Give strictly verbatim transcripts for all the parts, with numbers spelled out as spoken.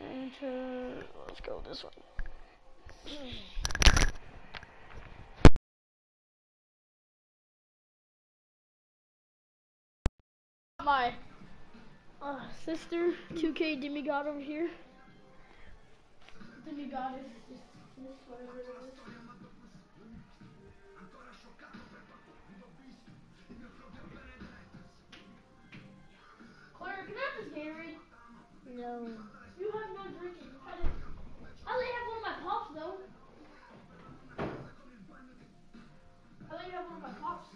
Enter. Let's go this one. My uh, sister, two K Demigod over here. Demigod is just this, whatever it is. Claire, can I have this Gatorade? No. You have no drinking. You had it. I let you have one of my pops though. I let you have one of my pops.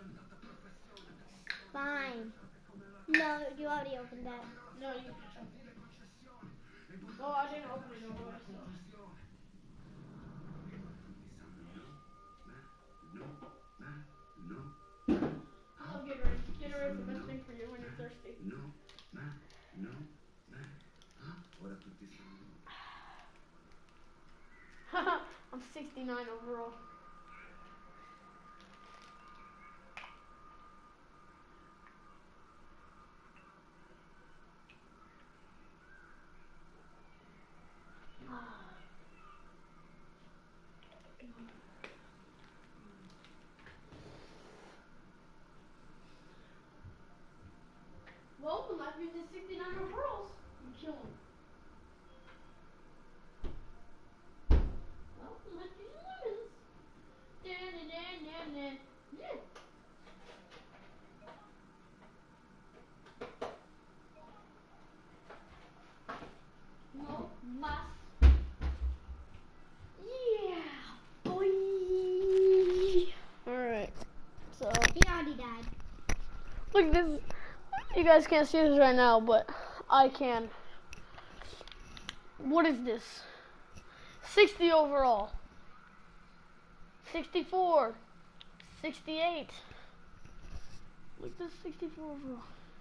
Fine. No, you already opened that. No, you. Oh, I didn't open it all the way, so. I love Gatorade. Gatorade's the best thing for you when you're thirsty. Haha, I'm sixty-nine overall. Well, when life gives you sixty-nine overalls, you kill him. Well, when life gives you lemons. Dan, dan, dan, dan, dan. Yeah. No mas. Yeah, boy. Alright, so. He already died. Look at this. You guys can't see this right now, but I can. What is this? sixty overall. sixty-four. sixty-eight. Look at this sixty-four overall.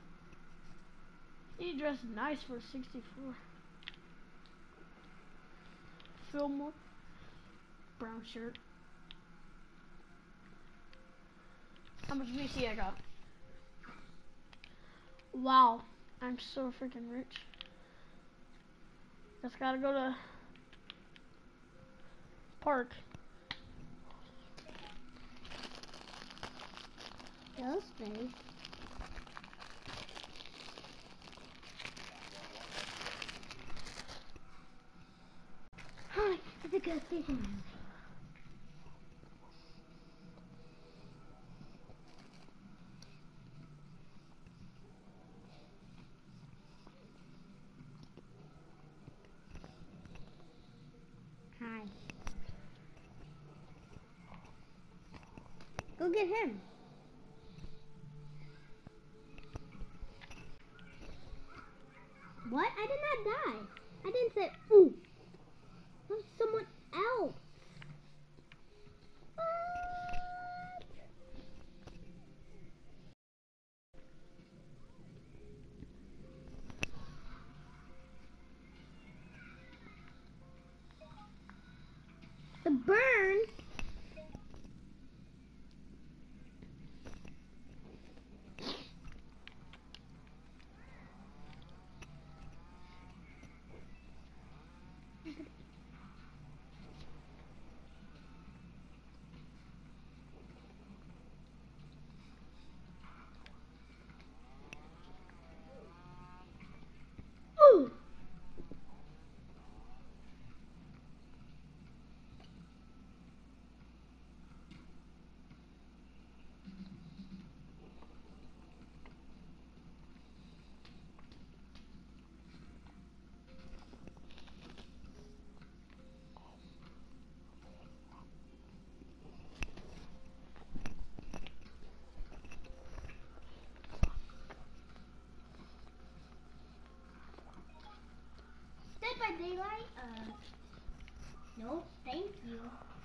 He dressed nice for sixty-four. Fillmore. Brown shirt. How much V C I got? Wow. I'm so freaking rich. Just gotta go to park. No space. Hi, it's a good station. Hi. Go get him. What? I did not die. I didn't say, ooh. That was someone else. What? The burn? Ooh. Dead by Daylight? Uh, no, thank you.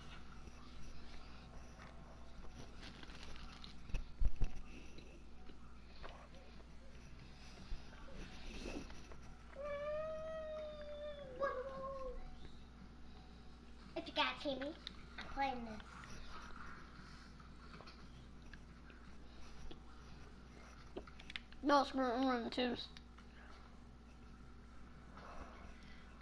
If you got Timmy, I'm playing this. No, screw it, I'm running twos.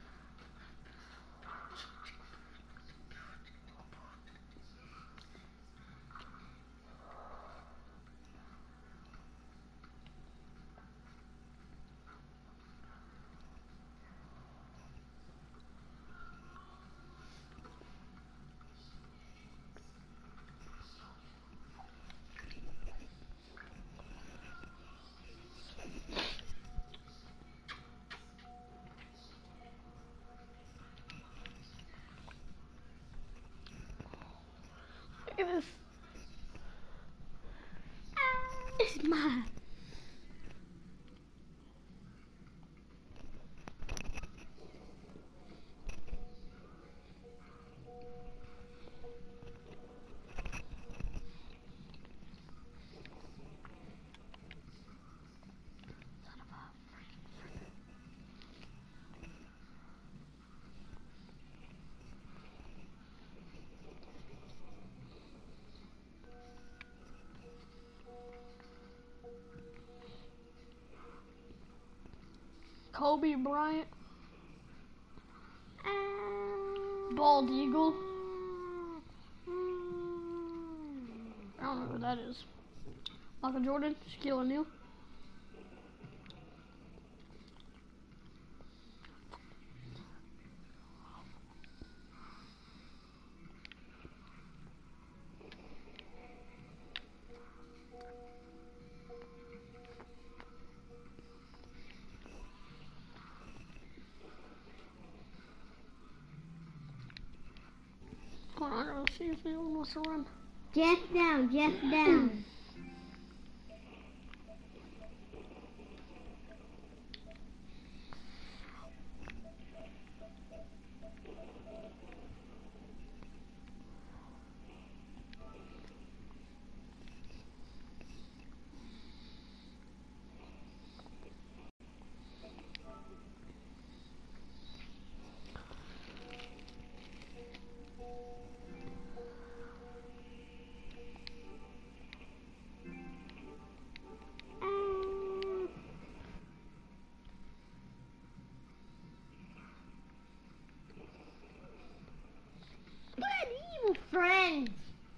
Kobe Bryant. Uh, Bald Eagle. I don't know who that is. Michael Jordan, Shaquille O'Neal. Hold on, I'm gonna see if anyone wants to run. Just down, just down. Good evil friends.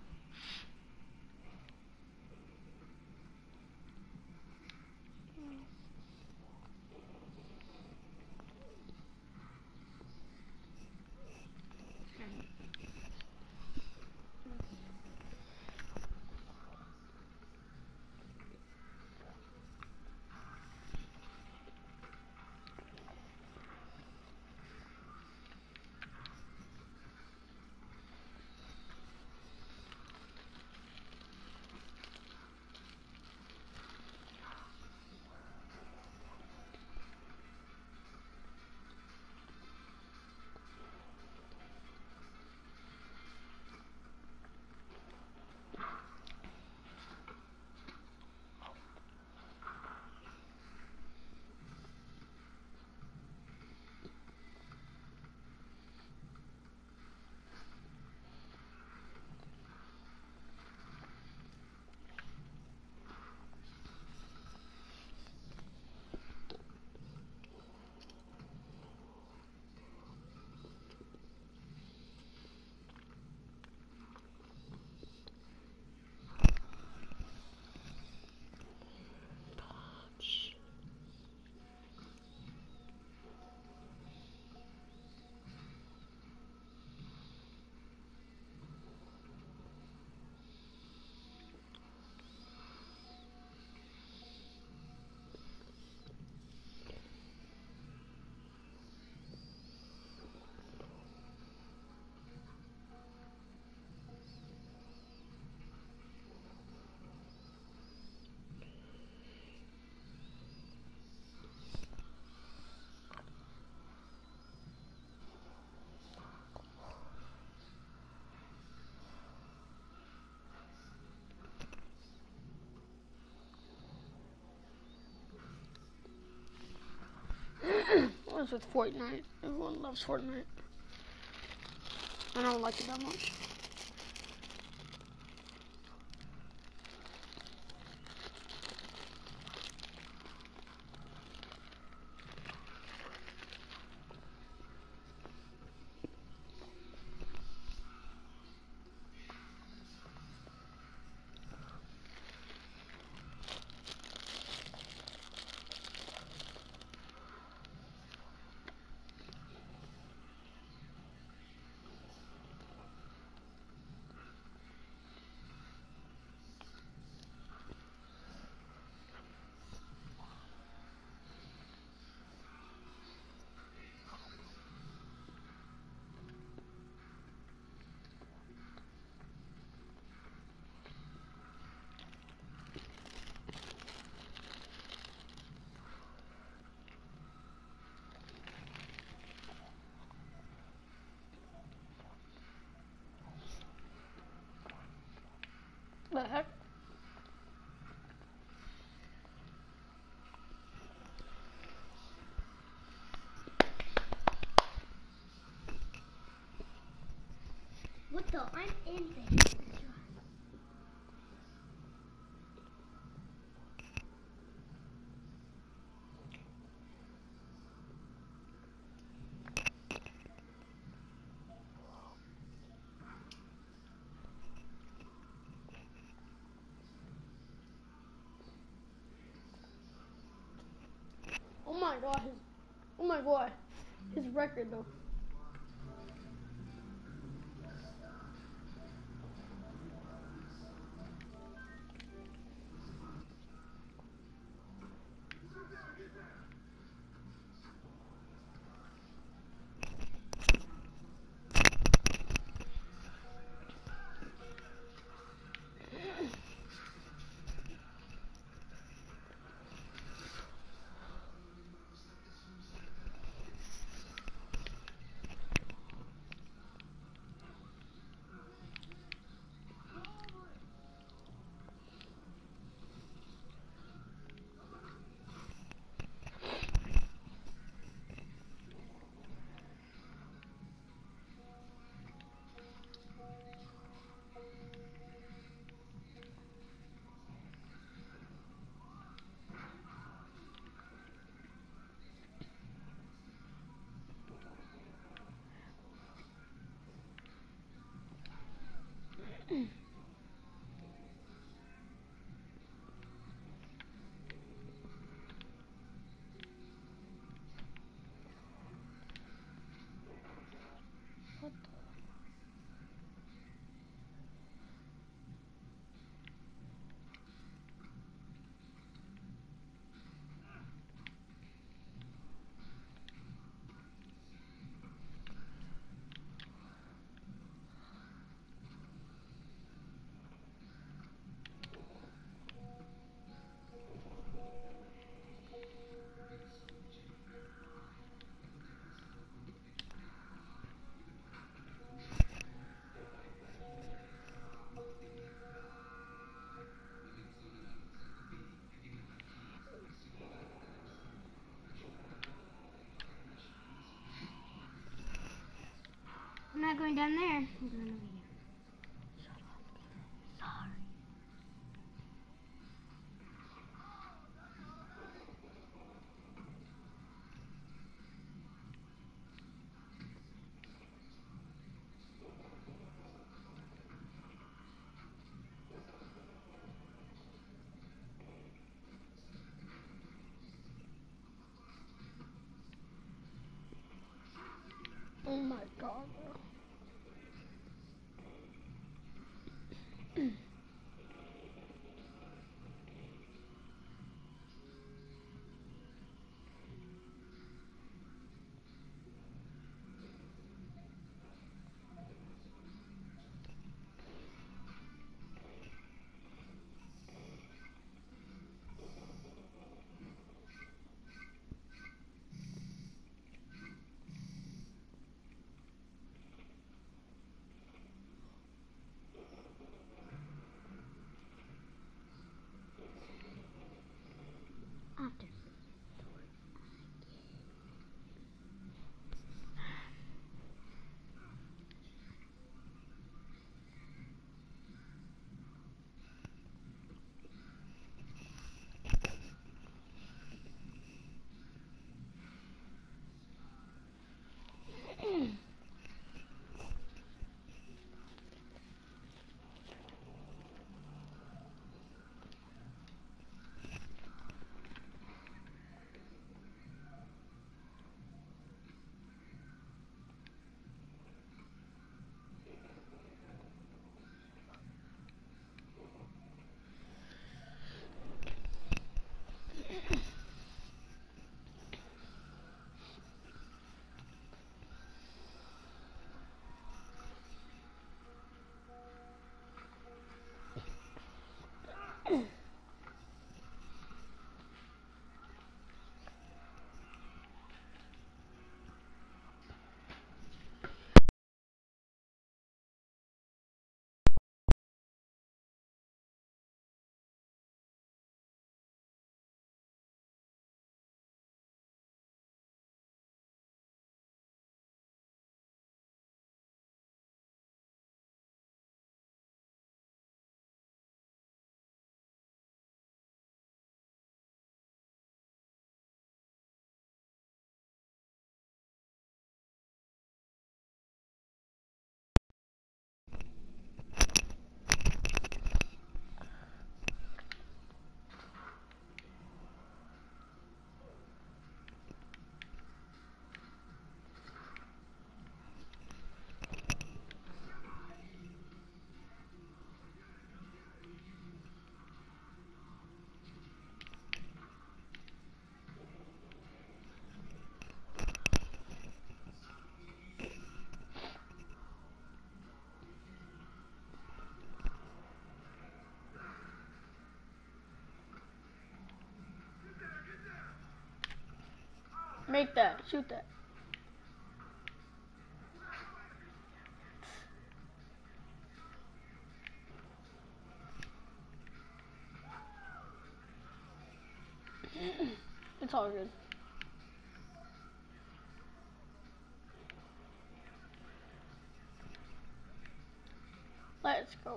What's with Fortnite? Everyone loves Fortnite. I don't like it that much. The heck? What the? I'm in there. my god, his, oh my god, his record though. What the? I'm not going down there. I'm going over here. Sorry. Oh my god, bro. Make that. Shoot that. It's all good. Let's go.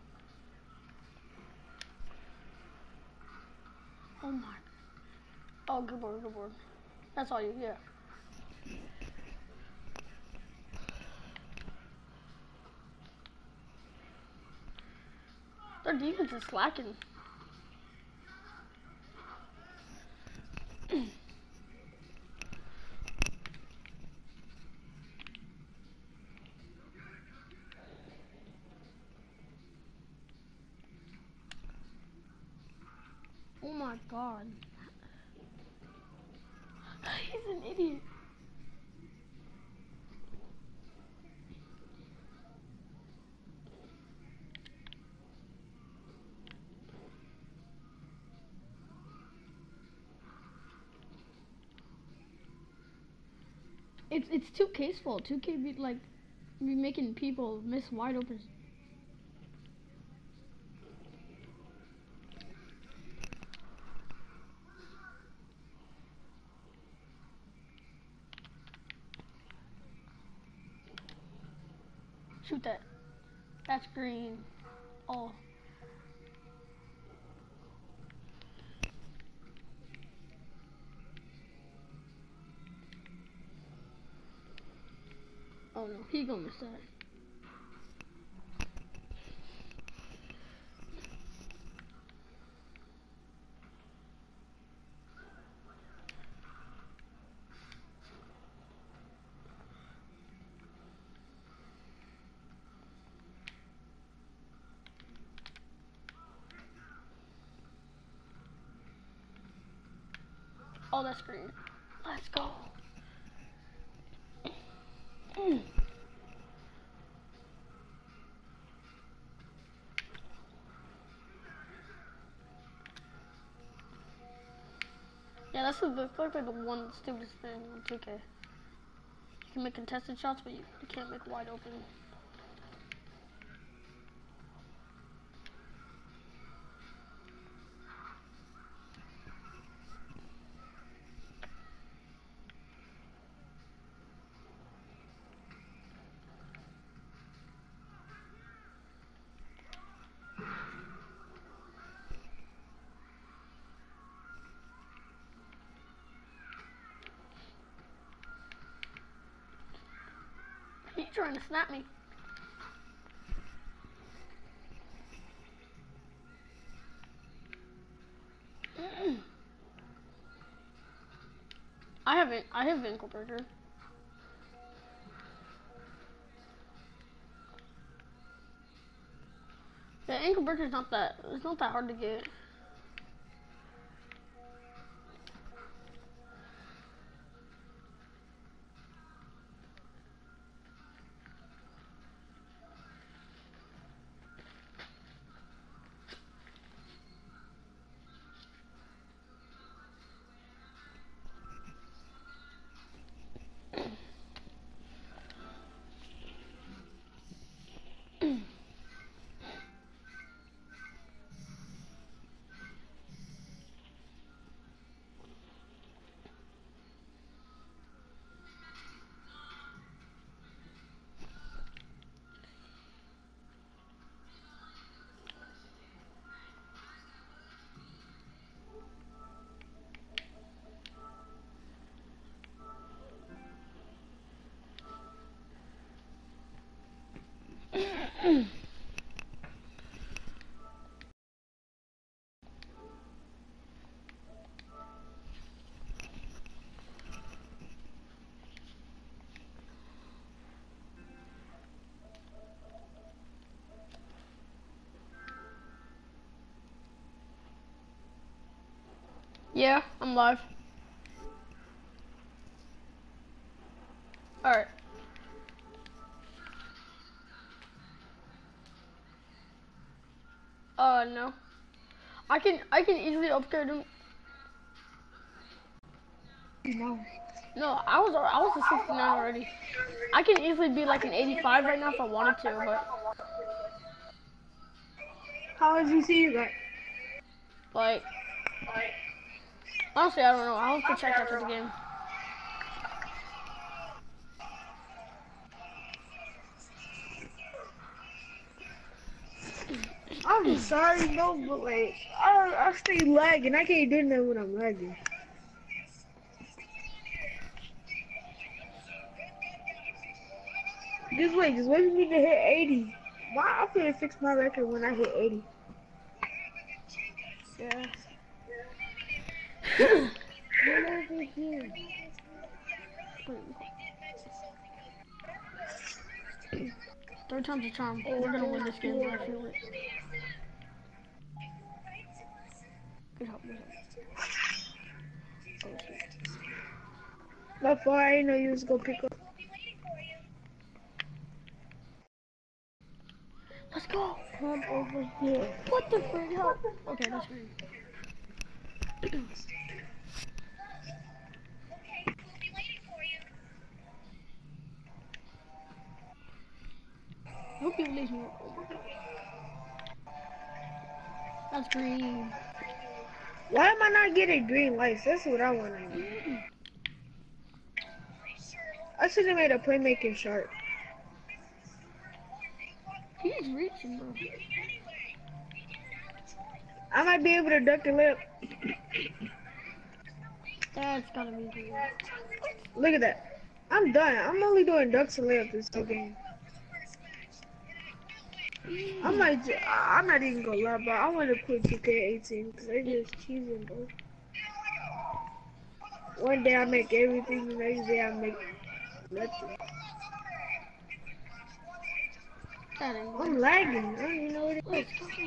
Oh my. Oh, good board, good board. That's all you, yeah. Their defense is slacking. Oh my god. He's an idiot. It's it's two K's fault. two K be like be making people miss wide open. Shoot that. That's green. Oh. Oh no, he gonna miss that. Oh, that's green. Let's go. Mm. Yeah, that's the, that's like the one stupidest thing on two K. You can make contested shots, but you, you can't make wide open. He's trying to snap me. I haven't. I have ankle breaker. The ankle breaker is not that. It's not that hard to get. Yeah, I'm live. Alright. Uh, no. I can I can easily upgrade him. No. No, I was I was a sixty-nine already. I can easily be like an eighty-five right now if I wanted to, but How did you see you got? like honestly, I don't know. I'll have to check after the game. I'm sorry, no, but like, I, I stay lagging. I can't do nothing when I'm lagging. Just wait, just wait for me to hit eighty. Why I'm gonna fix my record when I hit eighty. Yeah. Get over here. Third time's a charm. We're gonna win this game. I feel it. Good help. Good help. That's why I didn't know you was gonna pick up. Let's go. Come over here. What the frick? Help. Okay, that's green. I hope you leave me. That's green. Why am I not getting green lights? That's what I want to know. I should have made a playmaking shark. He's reaching, bro. I might be able to duck the lip. That's gotta be green. Look at that. I'm done. I'm only doing ducks and layups this whole game. I might. j- I- I'm not even gonna lie, but I want to quit two K eighteen because they just cheesing, bro. One day I make everything, the next day I make nothing. That ain't I'm lagging. I don't even know what it is. Let's go.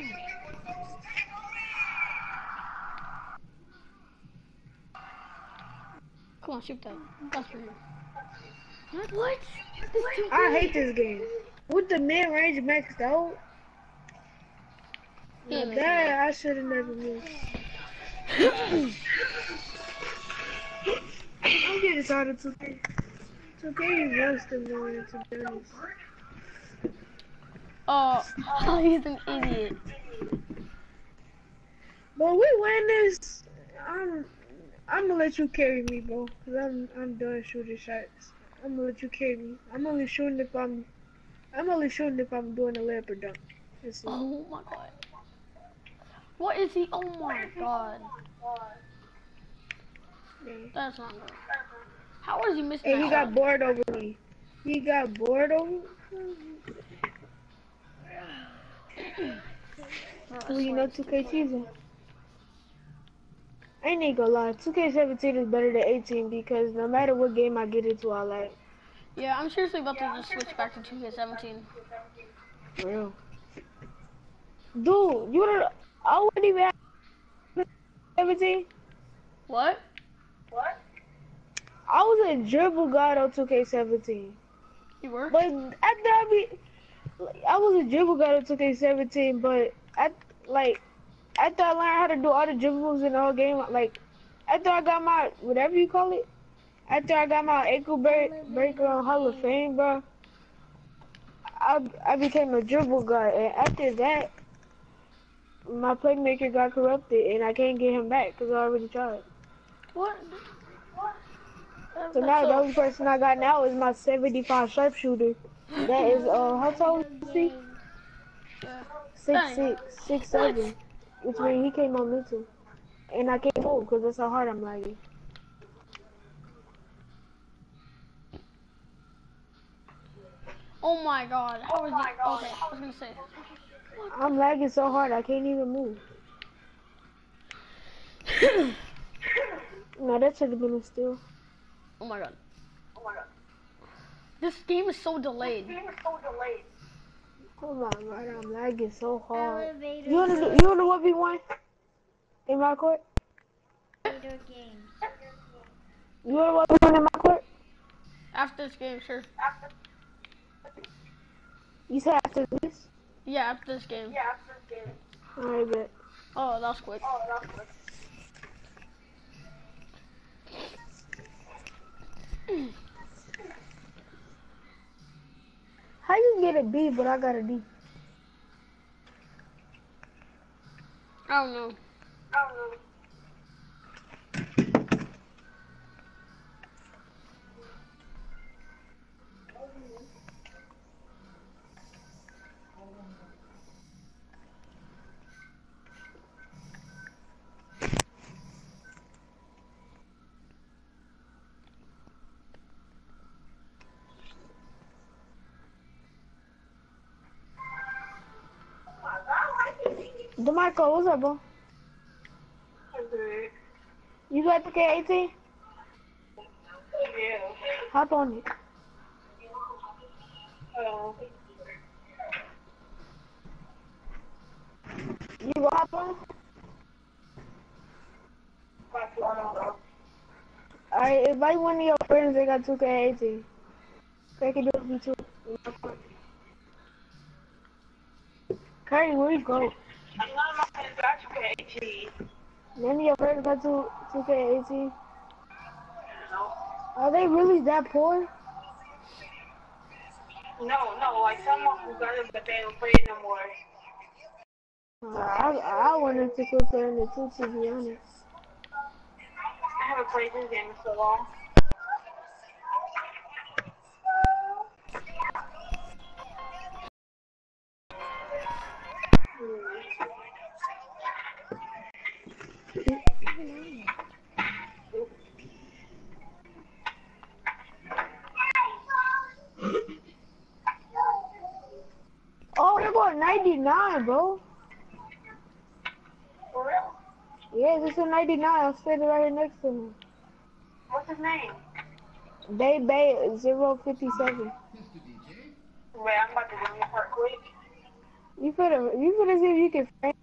Come on, shoot that. That's for you. What? This is too I good. hate this game. With the mid range maxed out. Yeah, Now man. that I should have never moved. I'm getting tired of two K. two K is worse than one, to be honest. Oh, oh, he's an idiot. But we win this. I'm, I'm gonna let you carry me, bro. Cause I'm, I'm done shooting shots. I'm gonna let you carry me. I'm only shooting if I'm, I'm only shooting if I'm doing a layup or dunk. That's it. Oh my god. What is he? Oh my god. Yeah. That's not good. How is he missing Hey, that he got one? bored over me. He got bored over me. Bro, I Well, you swear know this two is K good. season. I ain't gonna lie, two K seventeen is better than eighteen because no matter what game I get into, I like. Yeah, I'm seriously about to just switch back to two K seventeen. For real. Dude, you don't. I wouldn't even have seventeen. What? I was a dribble god on two K seventeen. You were? But after I be, I was a dribble god on two K seventeen, but at like after I learned how to do all the dribble moves in the whole game, like after I got my whatever you call it, after I got my ankle break, breaker on Hall of Fame, bro, I I became a dribble god, and after that, my playmaker got corrupted, and I can't get him back because I already tried. What? That- So that's now the so- only person I got now is my seventy-five sharpshooter. That is uh how tall is he? Yeah. Six Dang. six, six seven. Which means he came on me too. And I can't move because that's how hard I'm lagging. Oh my god. How is he? Okay, I was gonna say. I'm lagging so hard I can't even move. No, that should have been a steal. Oh my god. This game is so delayed. Oh my god, I'm lagging so hard. Elevator You wanna do, you wanna one v one in my court? games. You wanna one v one in my court? After this game, sure. You said after this? Yeah, after this game. Alright, bet. Oh, that was quick. How you get a B, but I got a D? I don't know. DeMarco, what's up, bro? You got the K eighteen? Yeah. Hop on it. Oh. You go hop on? Alright, invite one of your friends that got two K eighteen. They can do it with you too. Curry, where you go? None of my friends got two K eighteen. None of your friends got two, two K eighteen? No. Are they really that poor? No, no, like some of them got it, but they don't play it no more. Uh, I, I wanted to quit playing it too, to be honest. I haven't played this game in so long. Oh, they got ninety-nine, bro. For real? Yeah, this is ninety-nine. I'm sitting right here next to him. What's his name? Bay Bay zero fifty-seven. Wait, I'm about to do this part quick. You finna, you finna see if you can frame.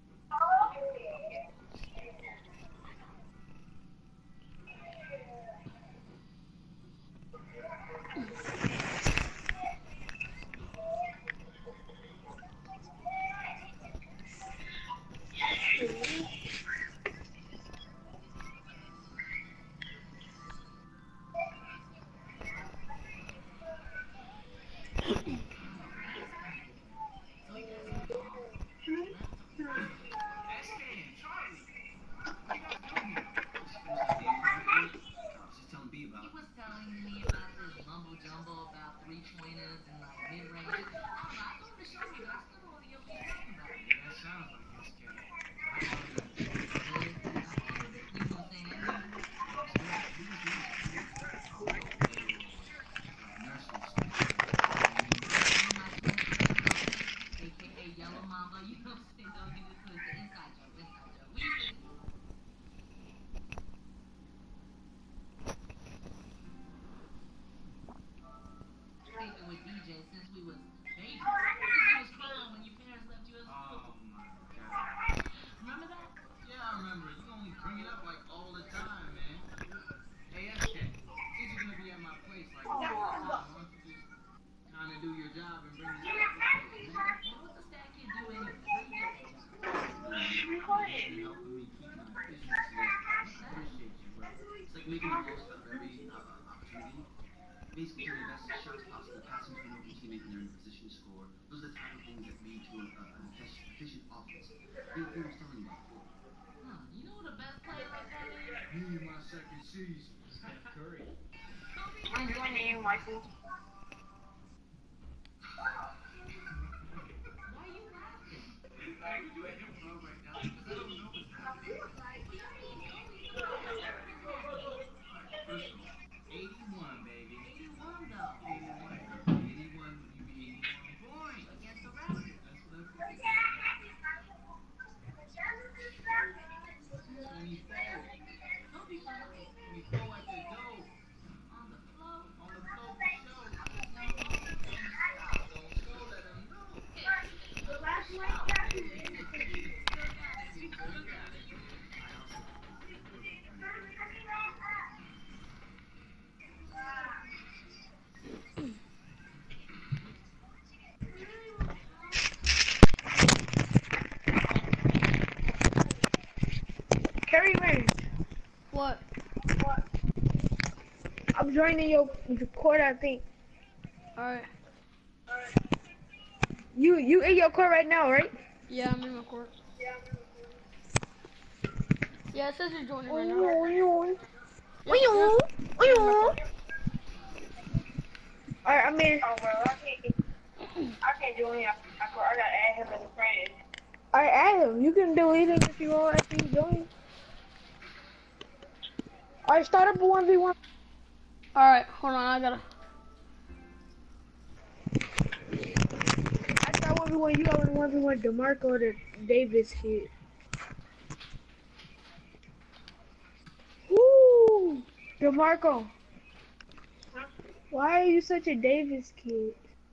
I'm joining you, Michael. joining your court, I think. Alright. You you in your court right now, right? Yeah, I'm in my court. Yeah, it says you're joining right now. Alright, Yep, yep. I mean, Oh, well, I can't, I can't do any. I, I gotta add him as a friend. alright, Adam, you can delete him if you want after you join. Alright, start up a one v one. Alright, hold on, I gotta. I start one v one, you got one v one DeMarco the Davis kid. Woo! DeMarco. Huh? Why are you such a Davis kid?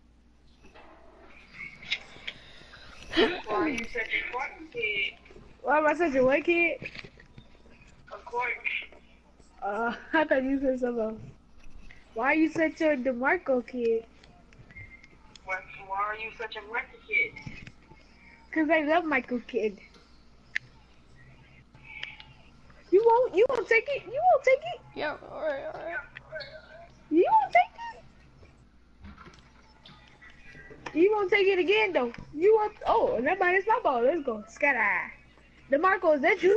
Why are you such a important kid? Why am I such a what kid? Of course. Uh, I thought you said something else. Why are you such a DeMarco kid? Why, why are you such a Michael kid? Cause I love Michael Kidd. You won't, you won't take it? You won't take it? Yeah, alright, alright. You won't take it? You won't take it again though. You want, oh, nobody's my ball. Let's go. Scatter. DeMarco, is that you?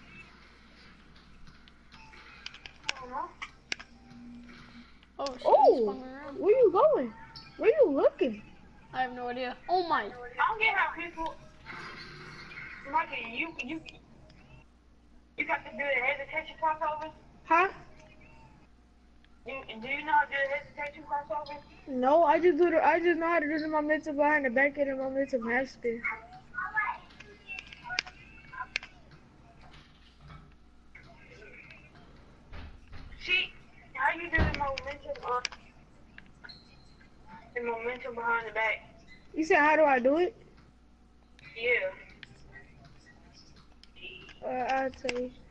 I don't know. Oh, shit, he's Oh, spun around. where you going? Where you looking? I have no idea. Oh my. I don't get how people. Michael, you you you got to do the hesitation crossovers. Huh? You, do you know how to do the hesitation crossovers? No, I just do the, I just know how to do the momentum behind the back end and momentum half spin. See, how you do the momentum on the momentum behind the back? You said, how do I do it? Yeah. Uh, I'll tell you.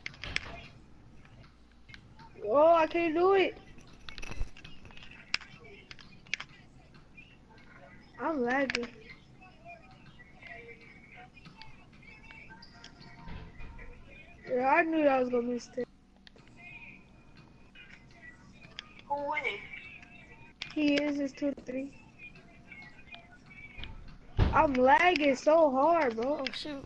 Oh, I can't do it. I'm lagging. Yeah, I knew I was gonna miss it. Who winning? He is, it's two to three. I'm lagging so hard, bro. Oh shoot.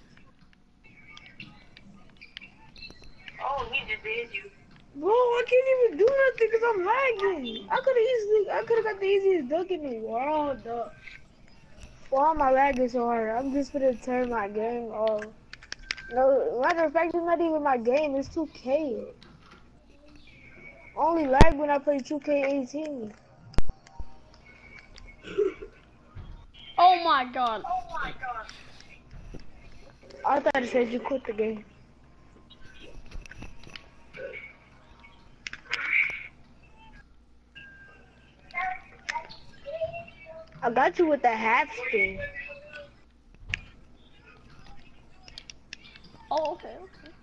Oh, he just did you. Bro, I can't even do nothing because I'm lagging. I could have easily, I could have got the easiest dunk in the world, though. Why am I lagging so hard? I'm just gonna turn my game off. No, matter of fact, it's not even my game, it's two K. Only lag when I play two K eighteen. Oh my god. Oh my god. I thought it said you quit the game. I got you with the half spin. Oh, okay,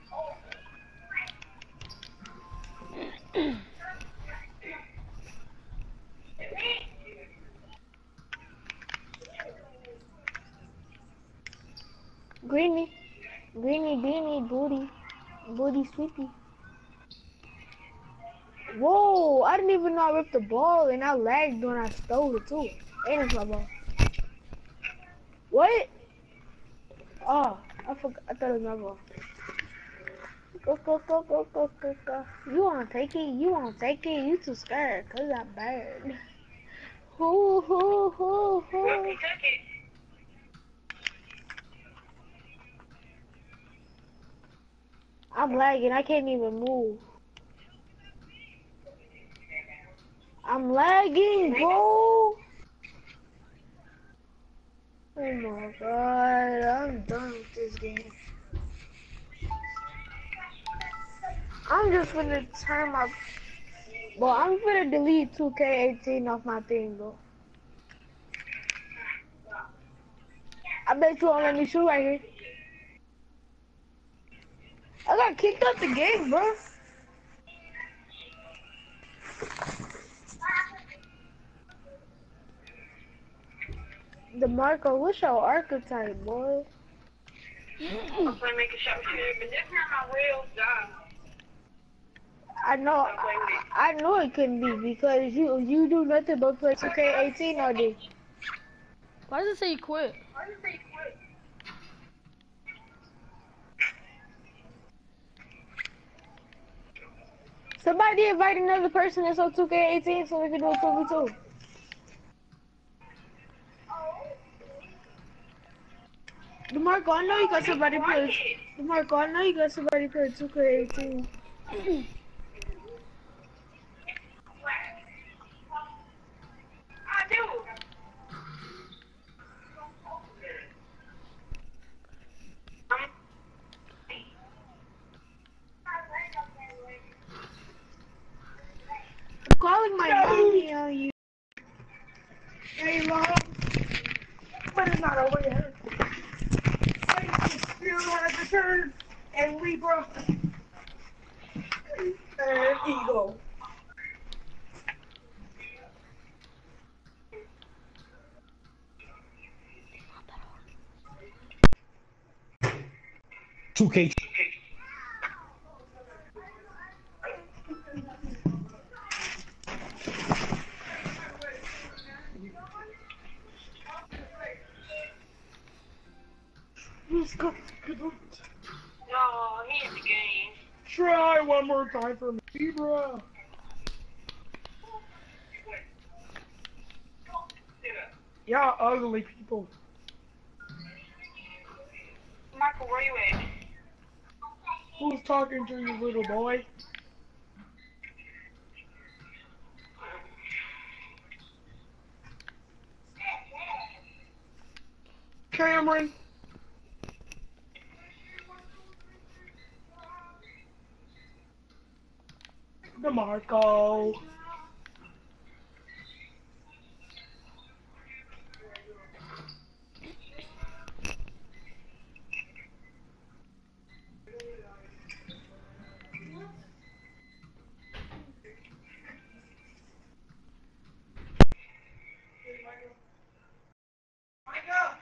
okay. Greeny. Greeny, beanie, booty. Booty, sweetie. Whoa, I didn't even know I ripped the ball and I lagged when I stole it too. And it's my ball. What? Oh, I forgot. I thought it was my ball. Go, go, go, go, go, go, go. You wanna take it? You wanna take it? You too scared, cause I'm bad. Hoo, hoo, hoo, Look, he hoo. took it. I'm lagging. I can't even move. I'm lagging, bro. Oh my god, I'm done with this game. I'm just gonna turn my. Well, I'm gonna delete two K eighteen off my thing, bro. I bet you won't let me shoot right here. I got kicked out the game, bro. DeMarco, what's your archetype, boy? I'm gonna make a shot with you, but this not my real job. I know, Don't play with it. I, I know it couldn't be because you you do nothing but play two K eighteen all day. Why does it say you quit? Why did they quit? Somebody invite another person that's on two K eighteen so we can do a two v two. DeMarco, I know you got somebody play. DeMarco, I know you got somebody play two K eighteen. I do. I'm calling my mommy on you. Hey, Mom. But it's not over yet. Satan still has returned, and Libra and Eagle. two K. Let's go. No, he in the game. Try one more time for me, bro. Y'all ugly people. Michael, where you at? Who's talking to you, little boy? Cameron. DeMarco. Michael.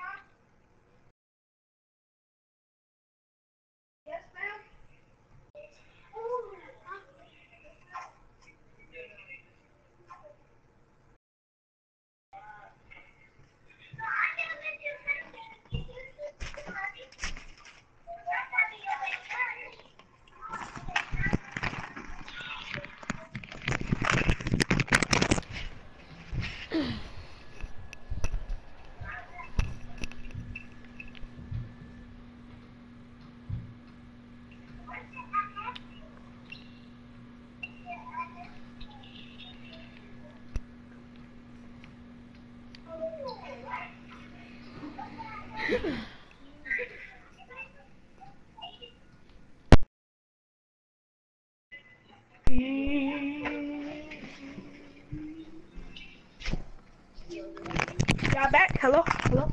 Y'all back? Hello? Hello?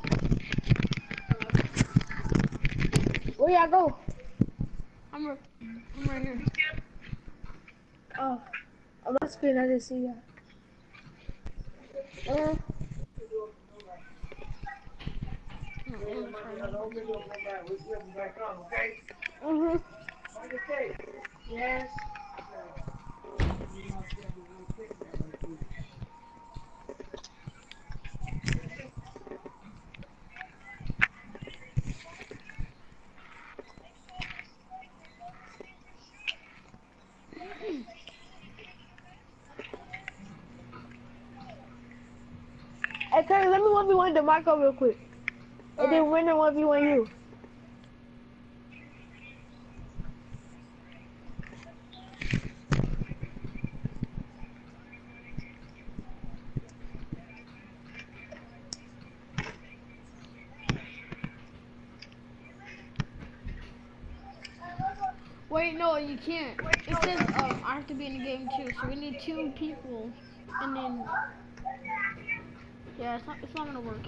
Where y'all go? I'm, r I'm right here. Oh, on my screen I didn't see y'all. Uh, No, I'm trying. mm-hmm. Yes. Hey, Curry, let me one v one DeMarco real quick. And then Alright. winner one v one you. Wait, no, you can't. It says um, I have to be in the game too, so we need two people, and then yeah, it's not it's not gonna work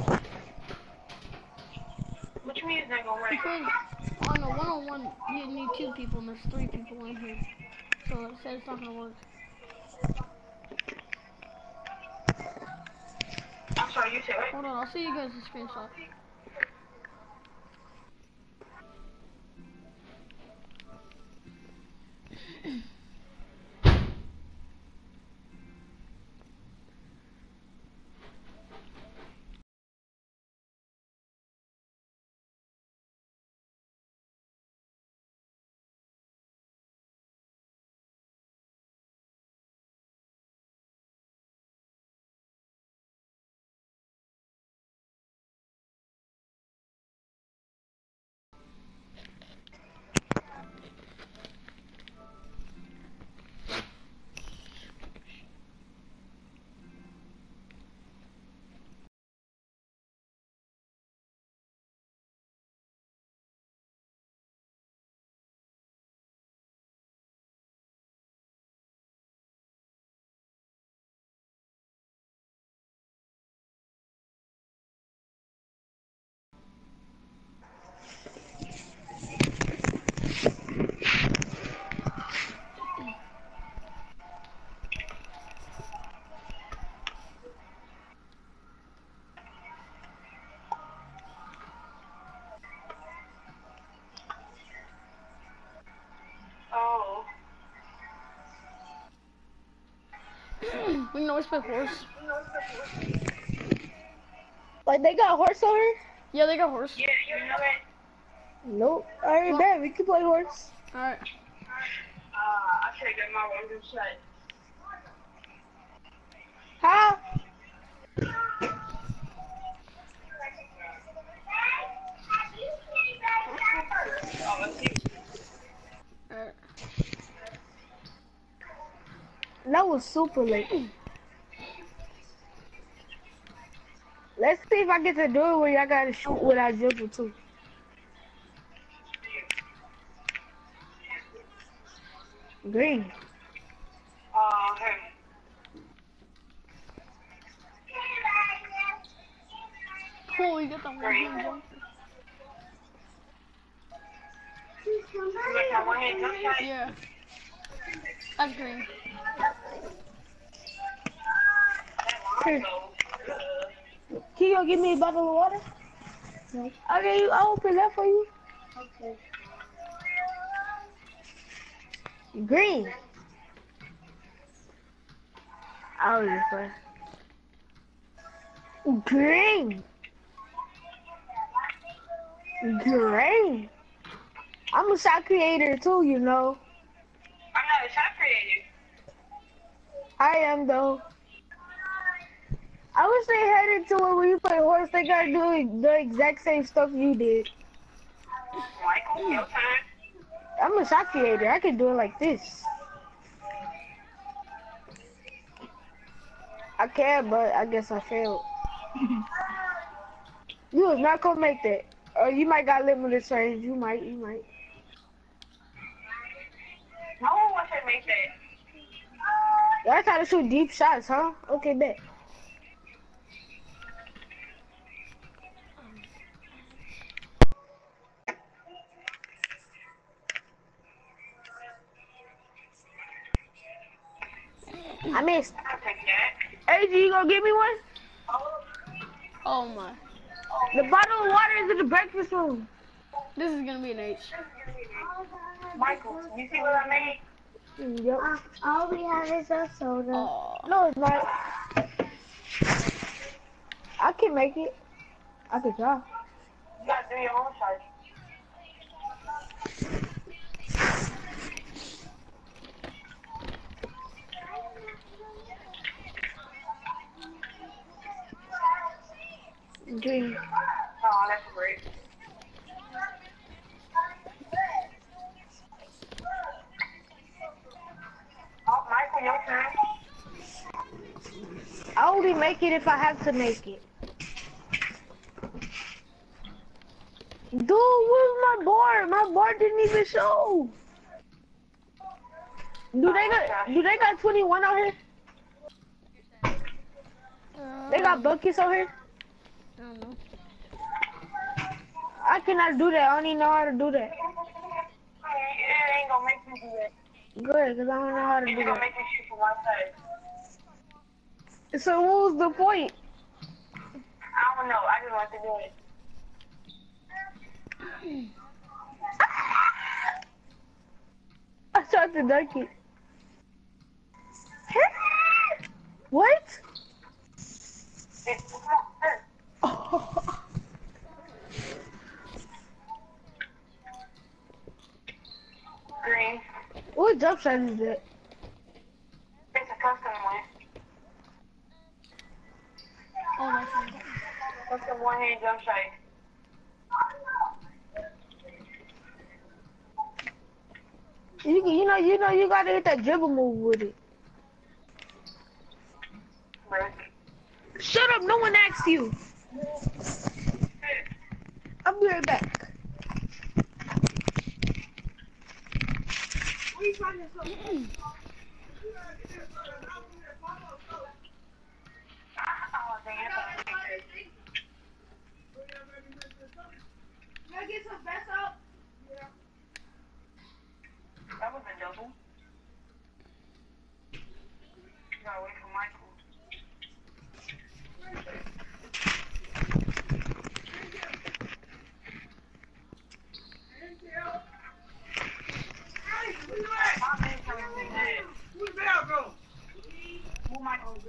Which means it's not gonna work. because on a one-on-one you need two people, and there's three people in here, so it says it's not gonna work. I'm sorry, you said what? Hold on, I'll see you guys a screenshot. We can always play horse. Like they got horse over here? Yeah, they got horse. Yeah, you know that. Nope. Alright, Well- bet we can play horse. Alright. Uh, I should get my random shot. How? Oh, let's see. Alright. That was super late. Let's see if I get to do it where y'all gotta shoot without dribble too. Green. Uh, hey. Cool, you got that one hand jump. You got that one hand jump shot? Yeah. That's green. Here. Can you go give me a bottle of water? No. Okay, I'll open that for you. Okay. Green. I was just like. Green. Green. I'm a shot creator too, you know. I'm not a shot creator. I am though. I wish they had it to where when you play horse, they gotta do the exact same stuff you did. Michael, your time. I'm a shot creator. I can do it like this. I can, but I guess I failed. You was not gonna make that. Or you might got limited range. You might, you might. No one wants to make that. Y'all try to shoot deep shots, huh? Okay, bet. I missed. I'll take that. Hey, G, you gonna give me one? Oh my. The bottle of water is in the breakfast room. This is gonna be an H. Michael, you see what I made? Mm, Yep. Uh, all we have is a soda. Oh. No, it's not. I can make it. I can try. You gotta do your own shot. Green. Oh, that's great. Oh, Michael, your turn. I only make it if I have to make it. Dude, where's my board? My board didn't even show. Do they got do they got twenty-one out here? They got buckets out here? I don't know. I cannot do that. I don't even know how to do that. It ain't gonna make me do that. Good, because I don't know how to It's do gonna that. make me shoot from one side. So what was the point? I don't know. I just want to do it. I tried to dunk it. What? It's, green. What jump shot is that? It's a custom one. Oh, that's fine. Custom one hand jump shot. You, you know, you know, you gotta hit that dribble move with it. Shut up! No one asked you. I'll be right back. That was a double. You gotta wait for Michael.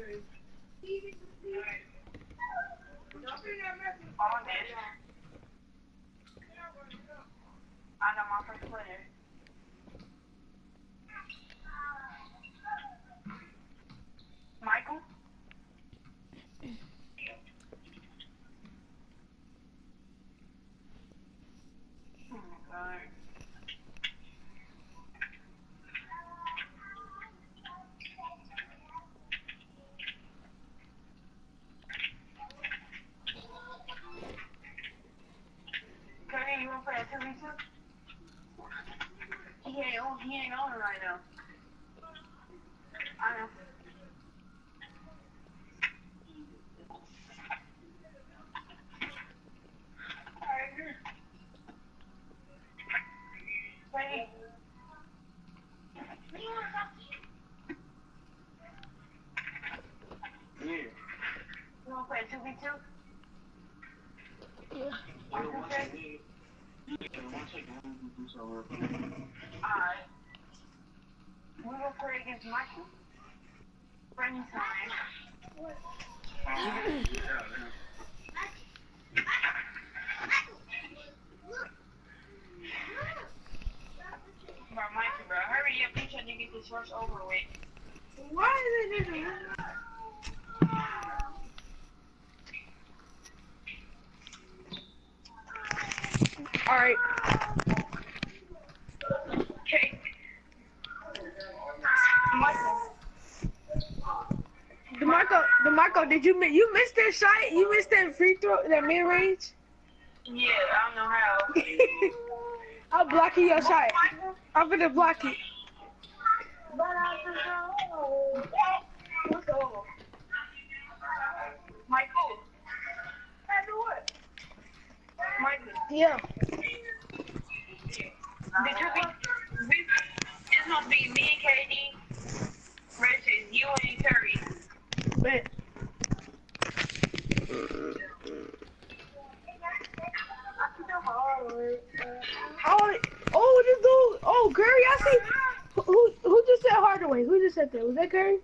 I got my first player. Michael? Oh my god. Kenny, you wanna play a two v two? He ain't on, he ain't on it right now. I know. Kenny. Yeah. You wanna play a two v two? Yeah. Okay. Alright. We will play against Michael. Friendly time. Bro, Mikey, bro, hurry up. You trying to get this rush over with. Why is it doing Alright. Okay. Michael. DeMarco, DeMarco, did you mi- you missed that shot? You missed that free throw, that mid range? Yeah, I don't know how. I'm blocking your shot. I'm gonna block it. But I don't know. What's over? Michael. I do what? Michael. Yeah. Did you be, we, it's gonna be me and K D versus you and Curry. Bet. Oh, oh, this dude. Oh, Curry, I see. Who, who just said Hardaway? Who just said that? Was that Curry?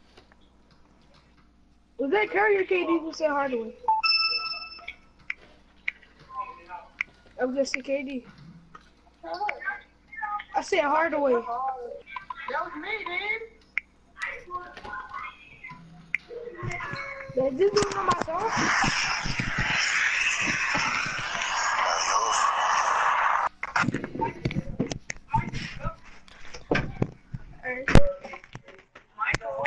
Was that Curry or K D who said Hardaway? I was just say K D. I said Hardaway. That was me, dude. Did this dude know my song? Alright. Michael.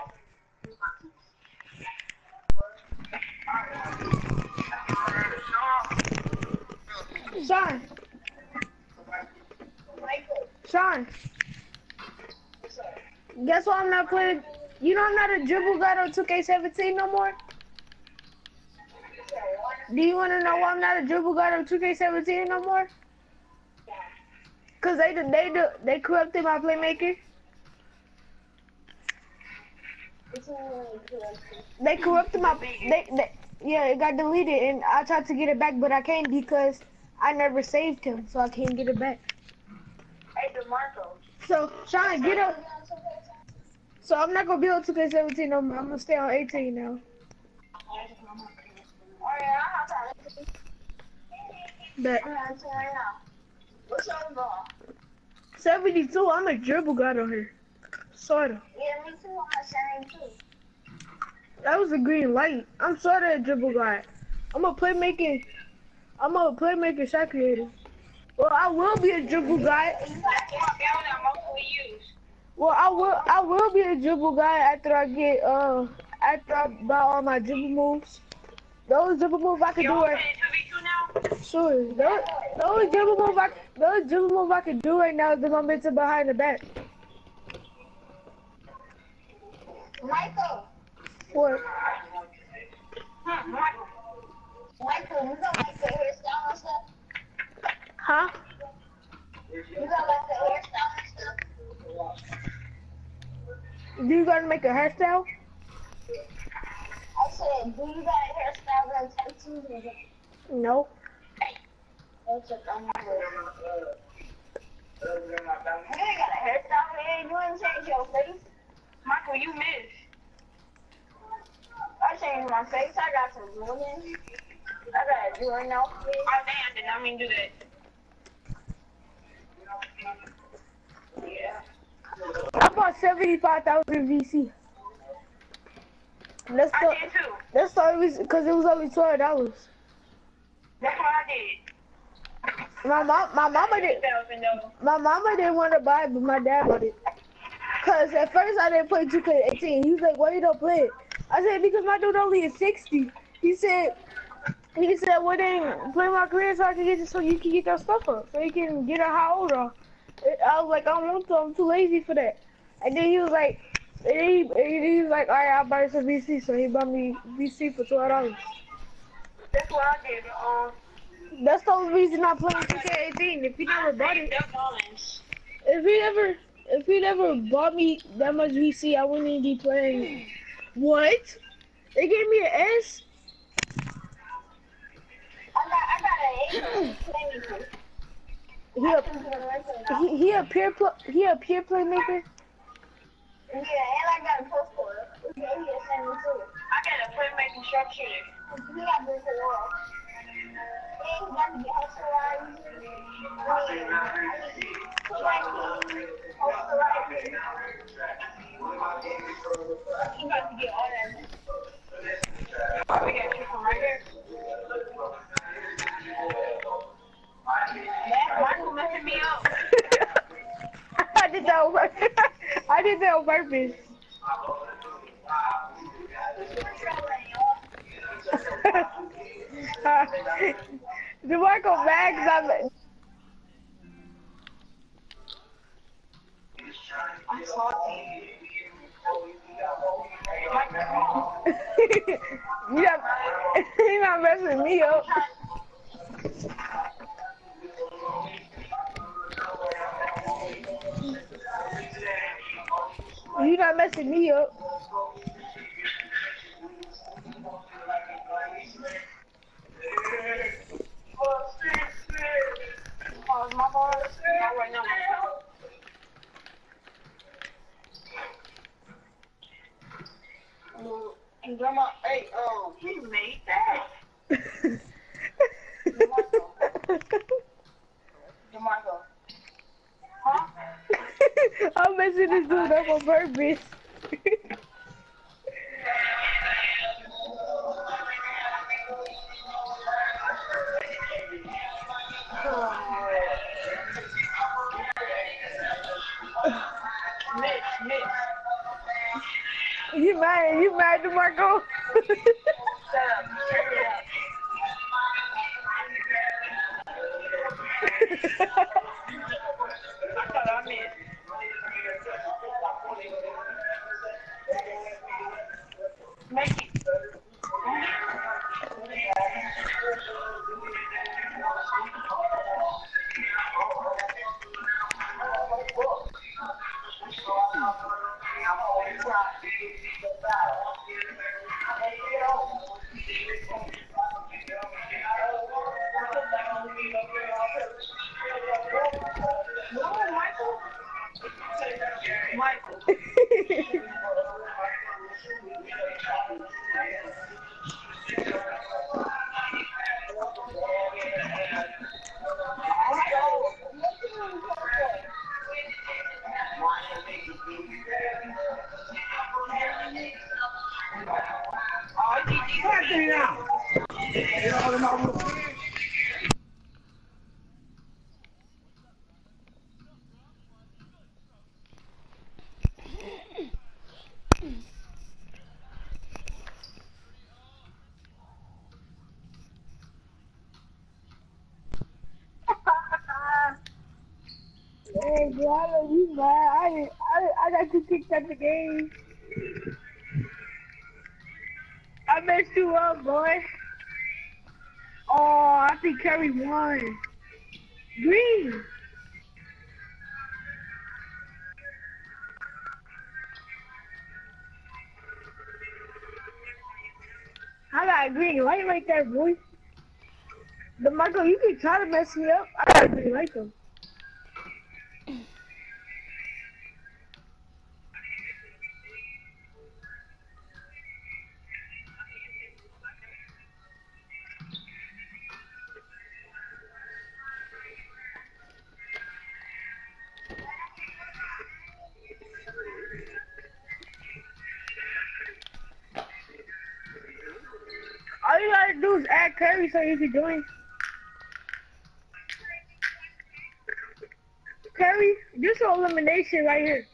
Sean. Sean. Guess what I'm not playing? You know I'm not a dribble guy on two K seventeen no more? Do you want to know why I'm not a dribble guy on two K seventeen no more? Cause they they do, they corrupted my playmaker. They corrupted my they, they yeah it got deleted and I tried to get it back but I can't because I never saved him so I can't get it back. Hey, DeMarco. So Sean, get up. So I'm not gonna be on two K seventeen no more. I'm gonna stay on eighteen now. Bet. What's your ball? seventy-two, I'm a dribble god on here. Sorta. Yeah, me too. I'm saying too. That was a green light. I'm sorta a dribble guy. I'm a playmaking. I'm a playmaker shot creator. Well, I will be a dribble guy. Well, I will. I will be a dribble guy after I get uh after I buy all my dribble moves. Those dribble moves I can do are sure. Those, those dribble moves I those dribble moves I can do right now is the momentum behind the back. Michael, What? Michael, you got like the hairstyle and stuff? Huh? You got like the hairstyle and stuff? Do you gotta make a hairstyle? I said, do you got a hairstyle and tattoos? No. That's what I'm doing. You ain't got a hairstyle, man. You ain't change your face. Michael, you missed. my face. I got some women. I got a doing now. Oh damn! Did not mean to do that. Yeah. I bought seventy-five thousand V C. That's the, I did too. That's the only reason, because it was only twelve dollars. That's what I did. My mom, my mama did. My mama didn't want to buy it, but my dad bought it. Cause at first I didn't play two K eighteen. He was like, "Why you don't play it?" I said, "Because my dude only is sixty." He said, "He said, well then play my career so I can get it, so you can get that stuff up, so you can get a high older." I was like, "I don't want to. I'm too lazy for that." And then he was like, and he, and he was like, "All right, I'll buy you some V C." So he bought me V C for twelve dollars. That's what I did. Um. That's the only reason I play two K eighteen. If he never bought it, if he ever, if he never bought me that much V C, I wouldn't even be playing. What? They gave me an S? I got, I got an eight. He a, he, he a peer pl he a peer playmaker? Yeah, and I got a post scorer. He a seven too. I got a playmaking sharpshooter. He got this as well. He got to get hustled. He got to get all that. We got you from right here. Michael messing me up. I did that on purpose. I did that on purpose. uh, the Michael Mags, I'm. you not, you not messing me up. You not messing me up. Oh, my boy. Not right now. And grandma, hey, um, he made that. DeMarco. DeMarco. Huh? I'm messing this dude up on purpose. Mitch, Mitch. You mad? You mad, DeMarco? Shut up. Turn it up. I thought I missed. Make it. Michael. Hey, bro, I know you mad. I, I, I got you kicked out the game. I messed you up, boy. Oh, I think Curry won. Green. I got green light like that, boy. The Michael, you can try to mess me up. I got green like him. do is add Curry so you can join. Curry, this is elimination right here.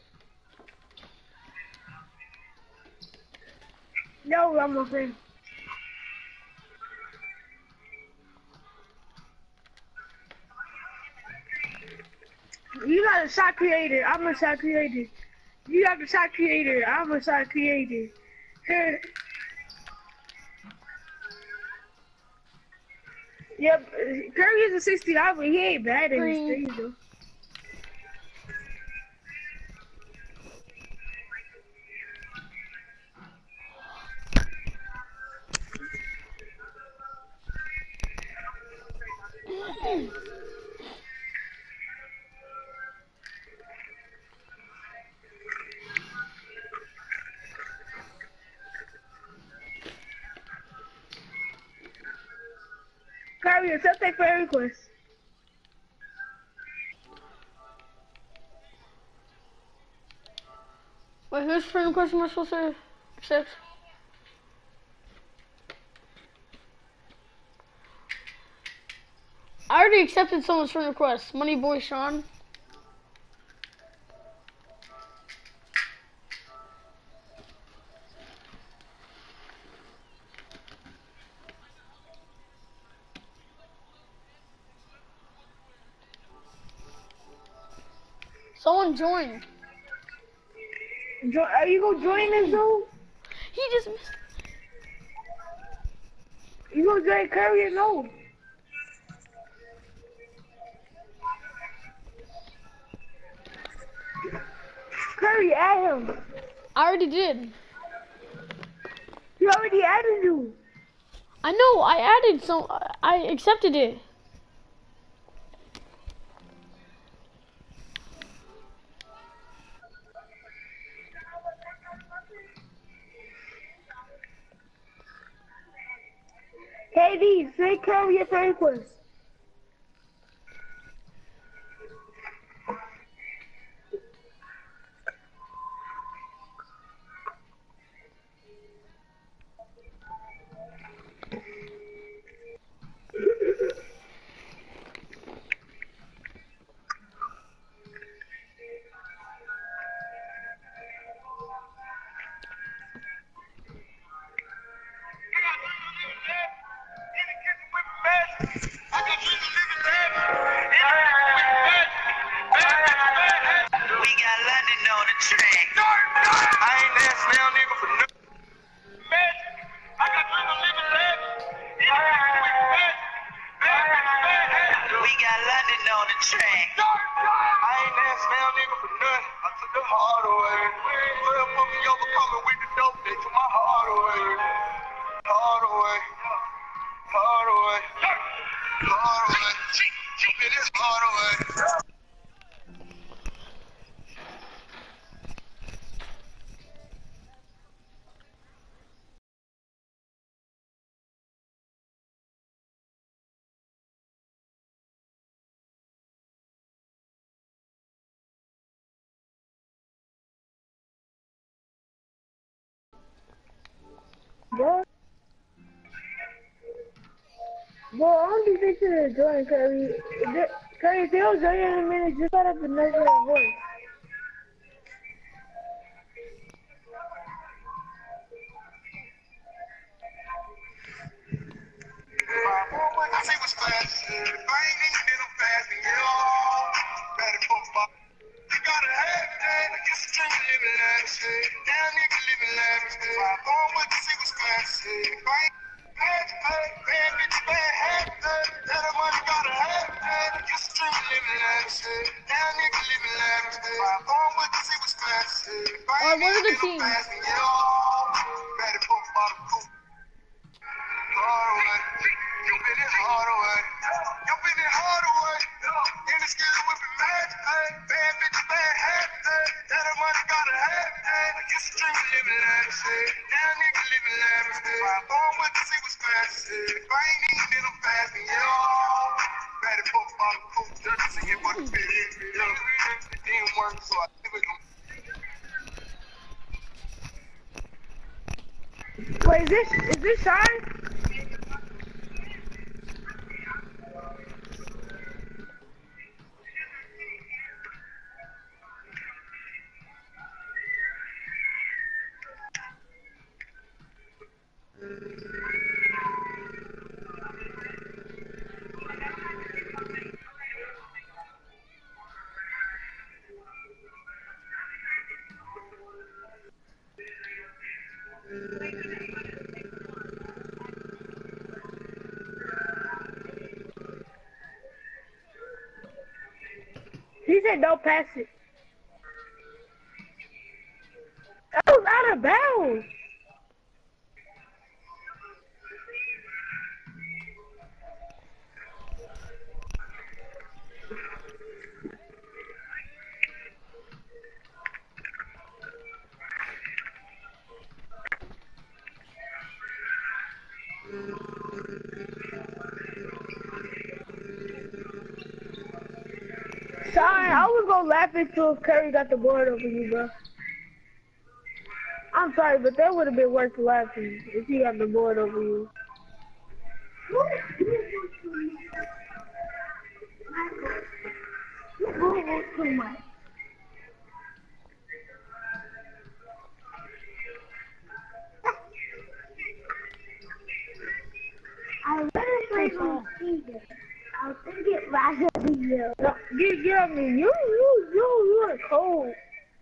No, I'm a friend. You got a shot creator. I'm a shot creator. You got a shot creator. I'm a shot creator. Yep, Curry is a sixty-nine, but he ain't bad in his things though. Curry, accept that friend request. Wait, whose friend request am I supposed to accept? I already accepted someone's friend request. Money Boy Sean. Someone join. Jo are you gonna join this though? He just missed. You gonna join Curry or no? Curry, add him. I already did. He already added you. I know, I added some, I accepted it. K D, say Curry your friend request. Bro, bro, I don't think they should have joined Curry. They, Curry, if they don't join in a minute, just set up a nice little voice. Alright, what are the teams? Wait, is this, is this Shine? He said don't pass it. That was out of bounds. Sorry, I was gonna laugh until if Curry got the board over you, bro. I'm sorry, but that would have been worth laughing if he got the board over you. Too much. I literally don't see this. I think it rather be you. No, get, get on me. You, you, you, you are cold.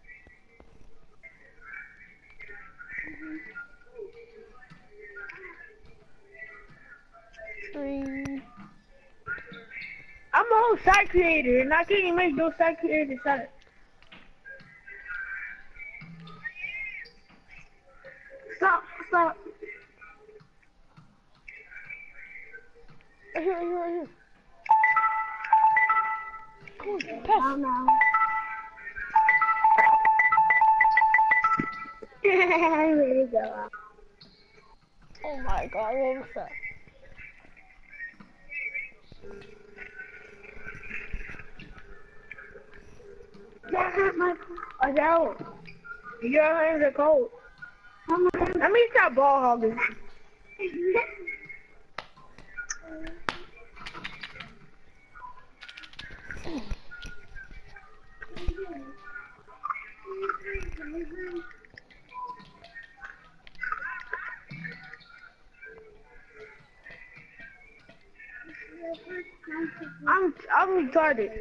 Three. I'm a whole site creator, and I can't even make no site creator site. Stop, stop. Right here, right here, right here. Come on, Oh pass. no. Here we go. Oh my god, what was that? That hurt my I know. Your hands are cold. Let me stop ball hogging. I'm I'm retarded.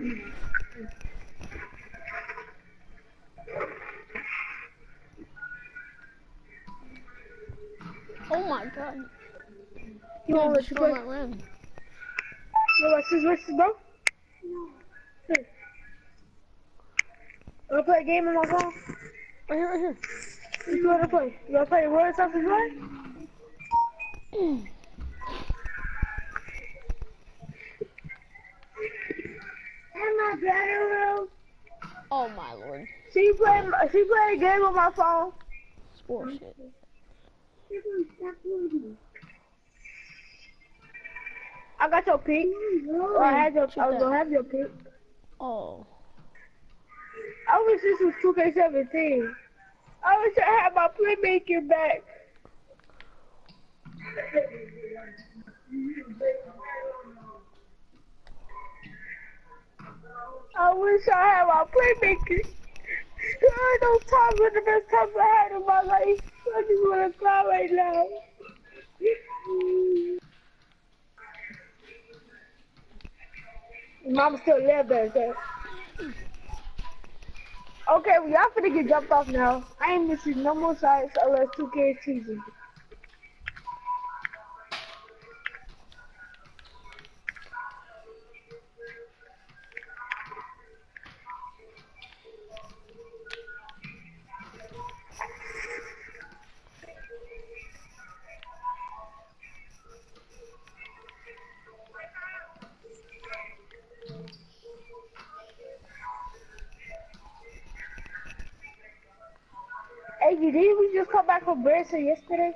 Oh my god. You want to let you destroy play? my rim. You want to switch this, bro? Here. You want to play a game on my phone? Right here, right here. You want to play? You want to play World Cup as well? in my bedroom room. Oh my lord. She play she play a game on my phone. It's bullshit. I got your pick. Or I had your Shoot I was that. gonna have your pick. Oh. I wish this was two K seventeen. I wish I had my playmaker back. I wish I had my playmaker. There are those times were the best times I had in my life. I just wanna cry right now. Mama still live there, so. Okay, well, y'all finna get jumped off now. I ain't missing no more sites unless two K season. Hey, you didn't we just come back from Branson yesterday?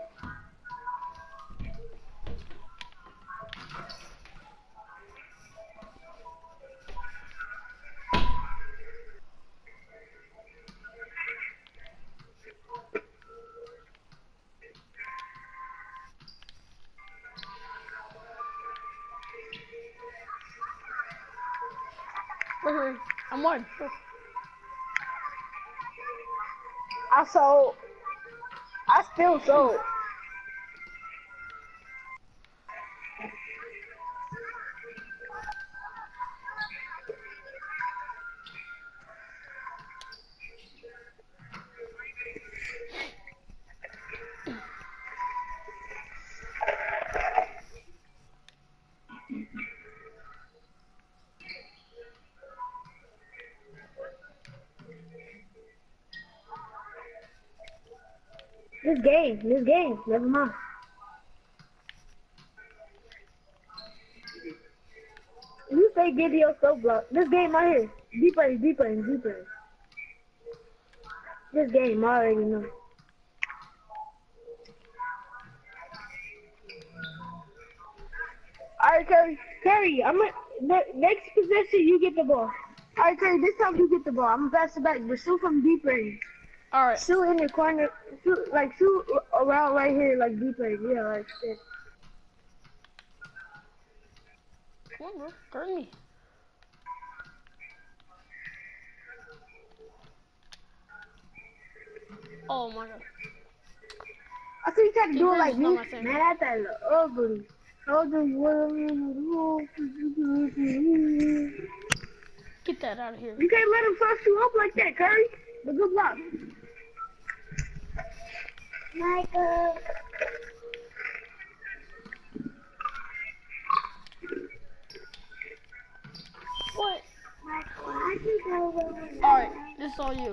Right here. I'm one. I sold. I still sold. This game, this game, never mind. You say give your soap block. This game right here. Deeper, deeper, deeper. This game, I already know. Alright, Curry. Curry, I'm gonna, ne- next possession, you get the ball. Alright, Curry, this time you get the ball. I'm gonna pass it back, but shoot from deep range. Alright. Shoot in the corner. Shoot, like, shoot around right here, like deep range. Yeah, like this. Come on, bro. Guard me. Oh my god. I think you tried to do it Defense like is not my this. thing. Man, that's ugly. How do you Get that out of here. You can't let him fuck you up like that, Curry. But good luck. Michael. What? Michael, I can go with Alright, this is all you.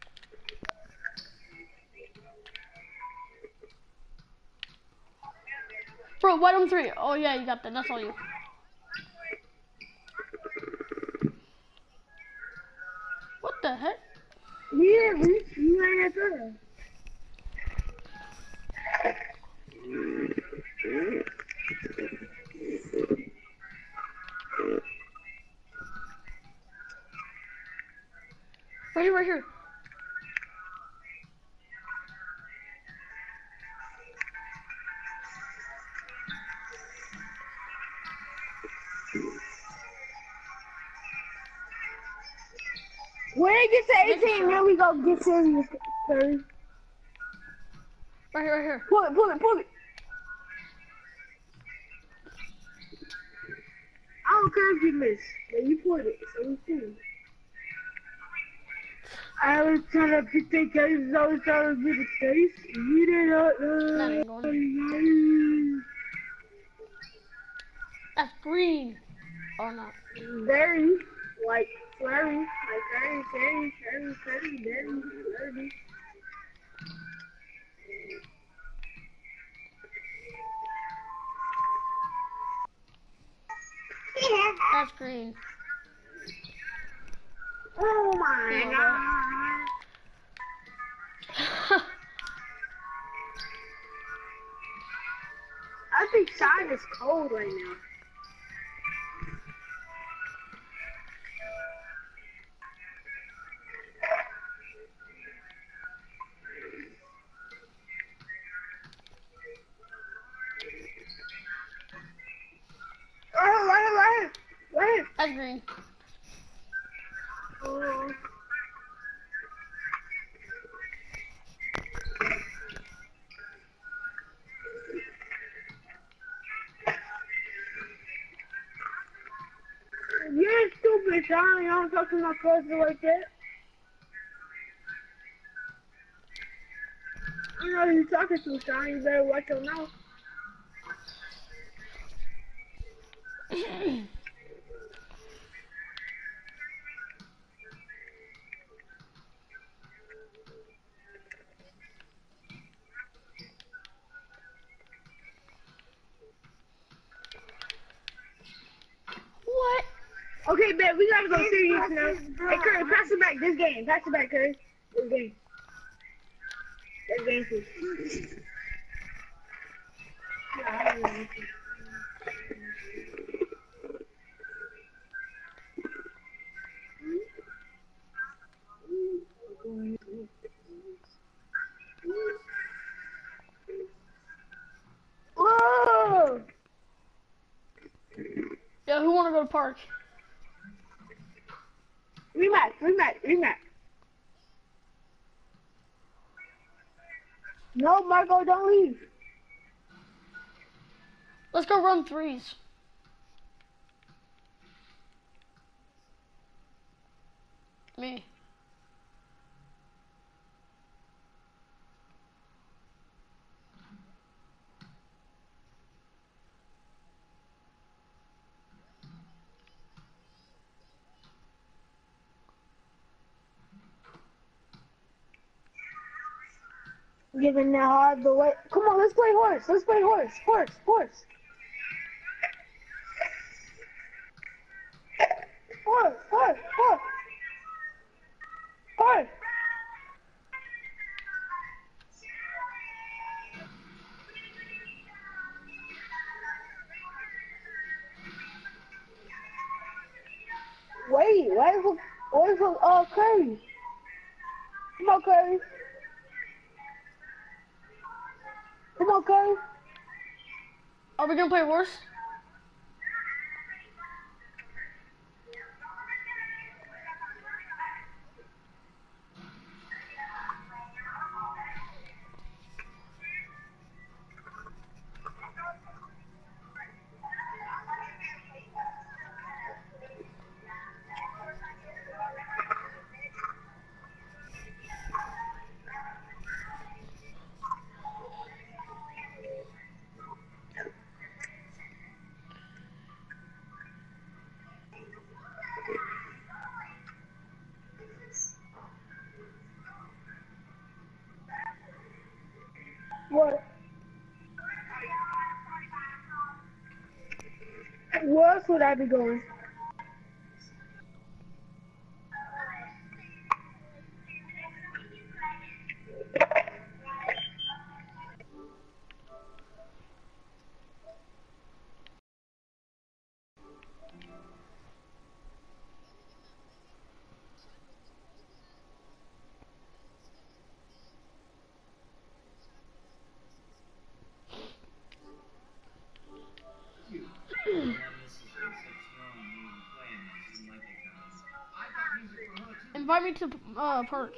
Bro, white on three. Oh yeah, you got that. That's all you. What the heck? Yeah, Reese, you ain't that Right here, right here. When it gets to eighteen, then we go get serious, Curry. Right here, right here. Pull it, pull it, pull it. I don't care if you miss, but you pulled it, so we see. I was trying to pick the case, I was trying to get the case. You did not That ain't know. going. That's green. Or not. Very, like, very, like, very, very, very, very, very, very. Yeah. That's green. Oh my Yeah, god. I think Shine is cold right now. Oh, right, right, right. That's green. Oh. You're stupid, Sean. You don't talk to my cousin like that. I know who you're talking to, Sean. You better watch your mouth. What? Okay, man, we gotta go serious now. Hey, Curry, pass it back. This game. Pass it back, Curry. This game. This game, please. Whoa! Yeah, who wanna go to park? Rematch, rematch, rematch. No, Marco, don't leave. Let's go run threes. Me. Giving that hard, but wait. Come on, let's play horse. Let's play horse. Horse, horse. Horse, horse, horse. Horse. Wait, why is it, why is it, uh, Curry? Come on, Curry. Come on, Curry. Are we gonna play horse? What? Where else would I be going? Invite me to uh park.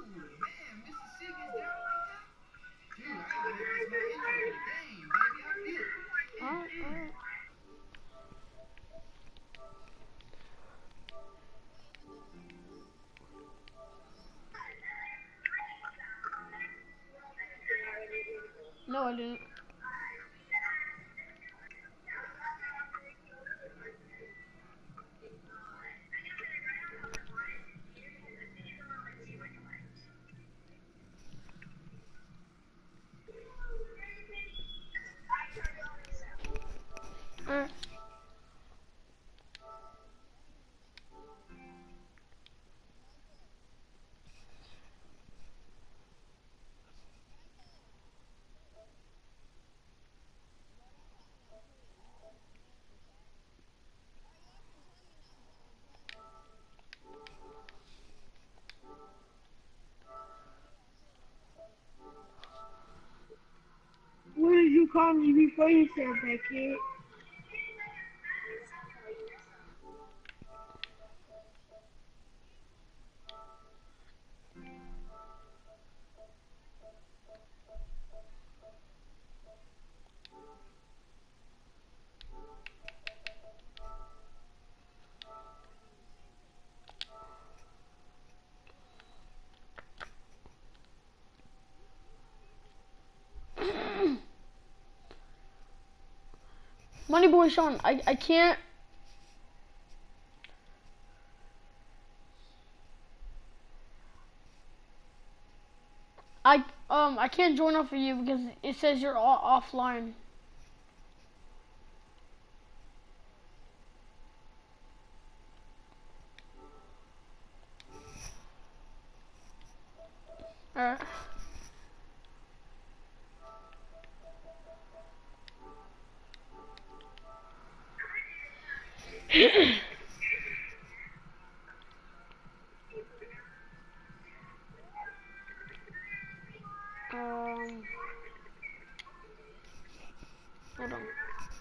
Alright, alright. No, I didn't. Alright. What did you call me before you said that, kid? Money boy Sean, I I can't. I um I can't join off of you because it says you're o- offline. Alright. um. Hold on.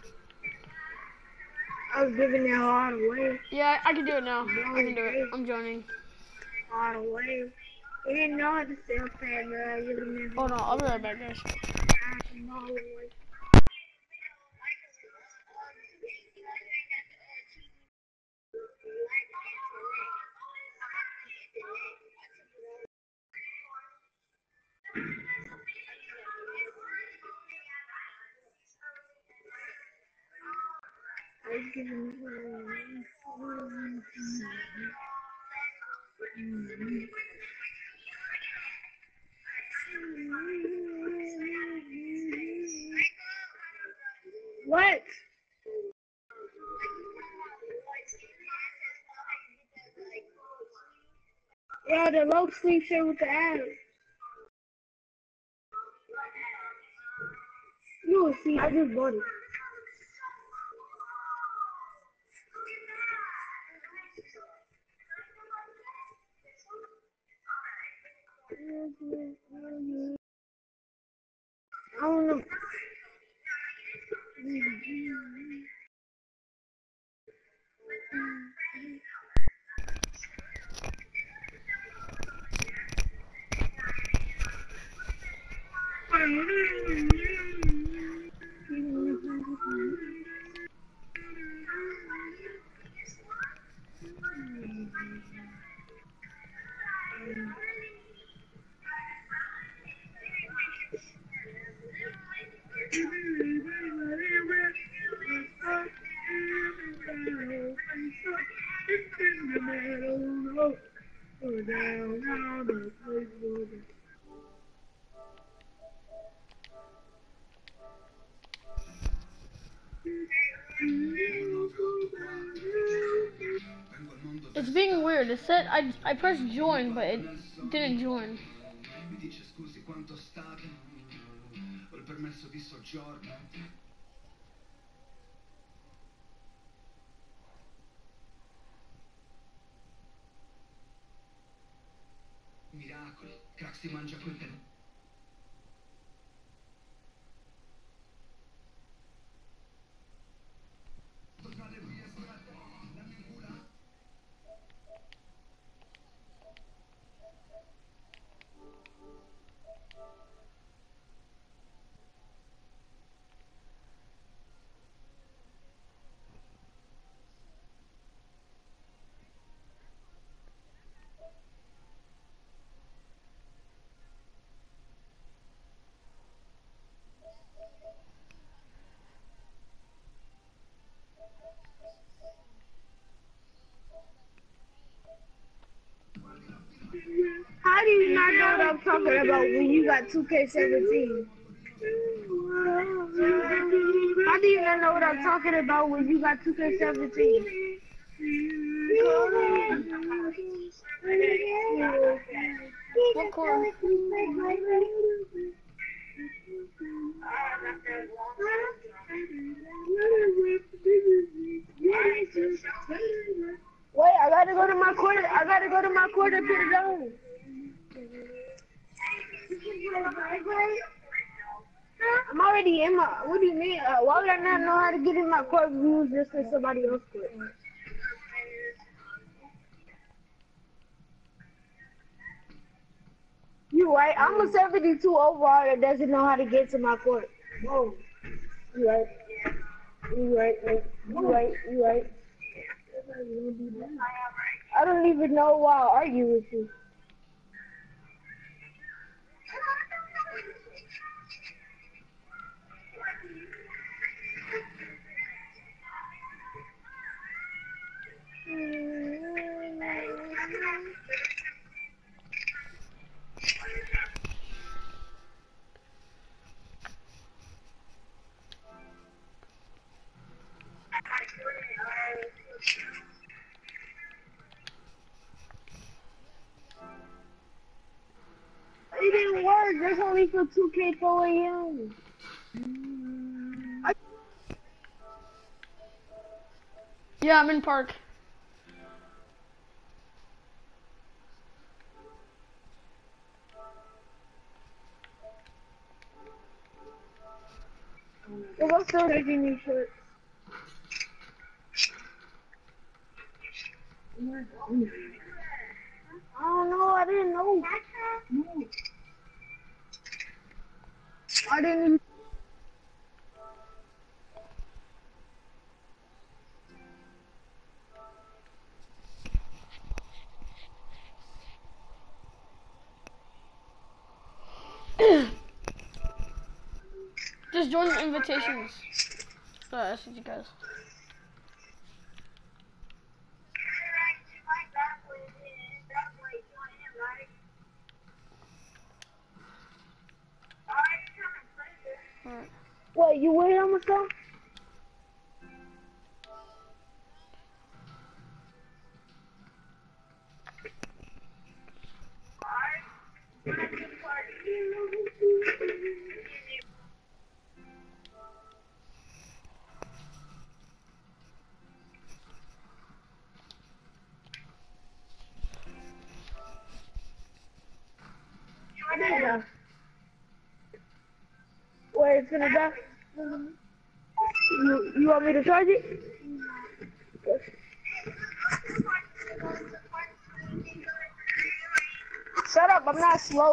I was giving that hard away. Yeah, I can do it now. I can do it. I'm joining. Hard away. You didn't know how to sell pad, man. You didn't know. Hold on, I'll be right back, guys. All the way. I was giving it away. What? Yeah, the low sleep shit with the ass. You will see, I just bought it. I don't know. It's being weird. It said I I pressed join, but it didn't join. Mi dice scusi quanto state? Ho il permesso di soggiorno. Miracoli, crack si mangia quel tempo. How do you not know what I'm talking about when you got two K seventeen? How do you not know what I'm talking about when you got two K seventeen? What core? Wait, I gotta go to my court. I gotta go to my court and put it on. I'm already in my. What do you mean? Uh, why would I not know how to get in my court views just in somebody else's court? You right? I'm a seventy-two overall that doesn't know how to get to my court. Whoa. You right? You right? You right? You right? I don't even know why I argue with you. It didn't work. That's only for two K four A M. Yeah, I'm in park. Well, I'm still making new shirts. I don't know. I didn't know. I didn't even. Just join the invitations. So I see you guys. Alright. What, you with him or something? it's gonna die? You, you want me to charge it? Shut up, I'm not slow.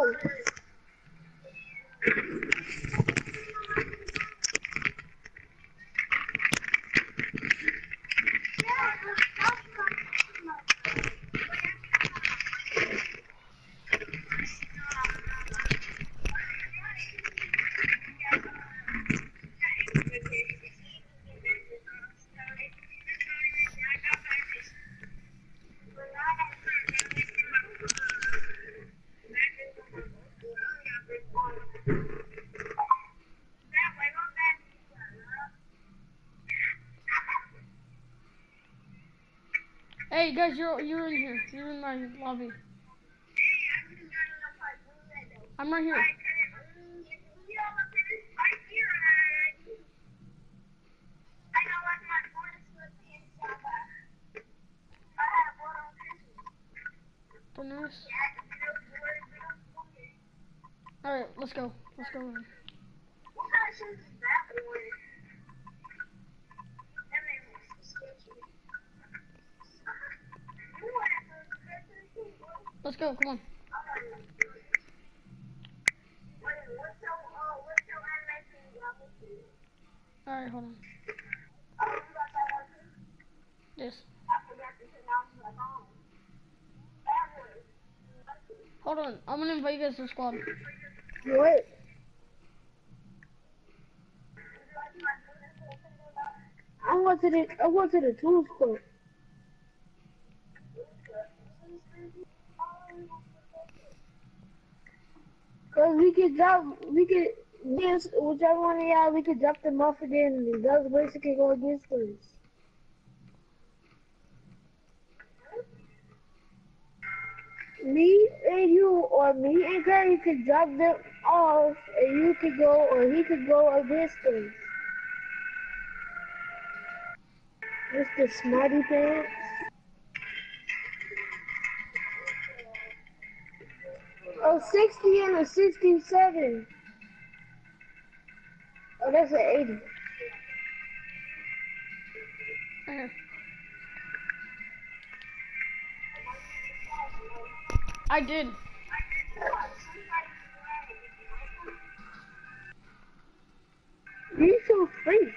Hey guys, you're you're in here. You're in my lobby. I'm right here. Nice. All right, let's go. Let's go. Let's go. Come on. All right, hold on. Yes. Hold on. I'm gonna invite you guys to the squad. What? I went to the I went to the tool store. Cause we could drop, we could dance whichever one of y'all we could drop them off again, and the other person can go against us. Me and you, or me and Gary could drop them off, and you could go, or he could go against us. Mister Smarty Pants. Oh, sixty and a sixty-seven. Oh, that's an eighty. Right here. I did. You're so free.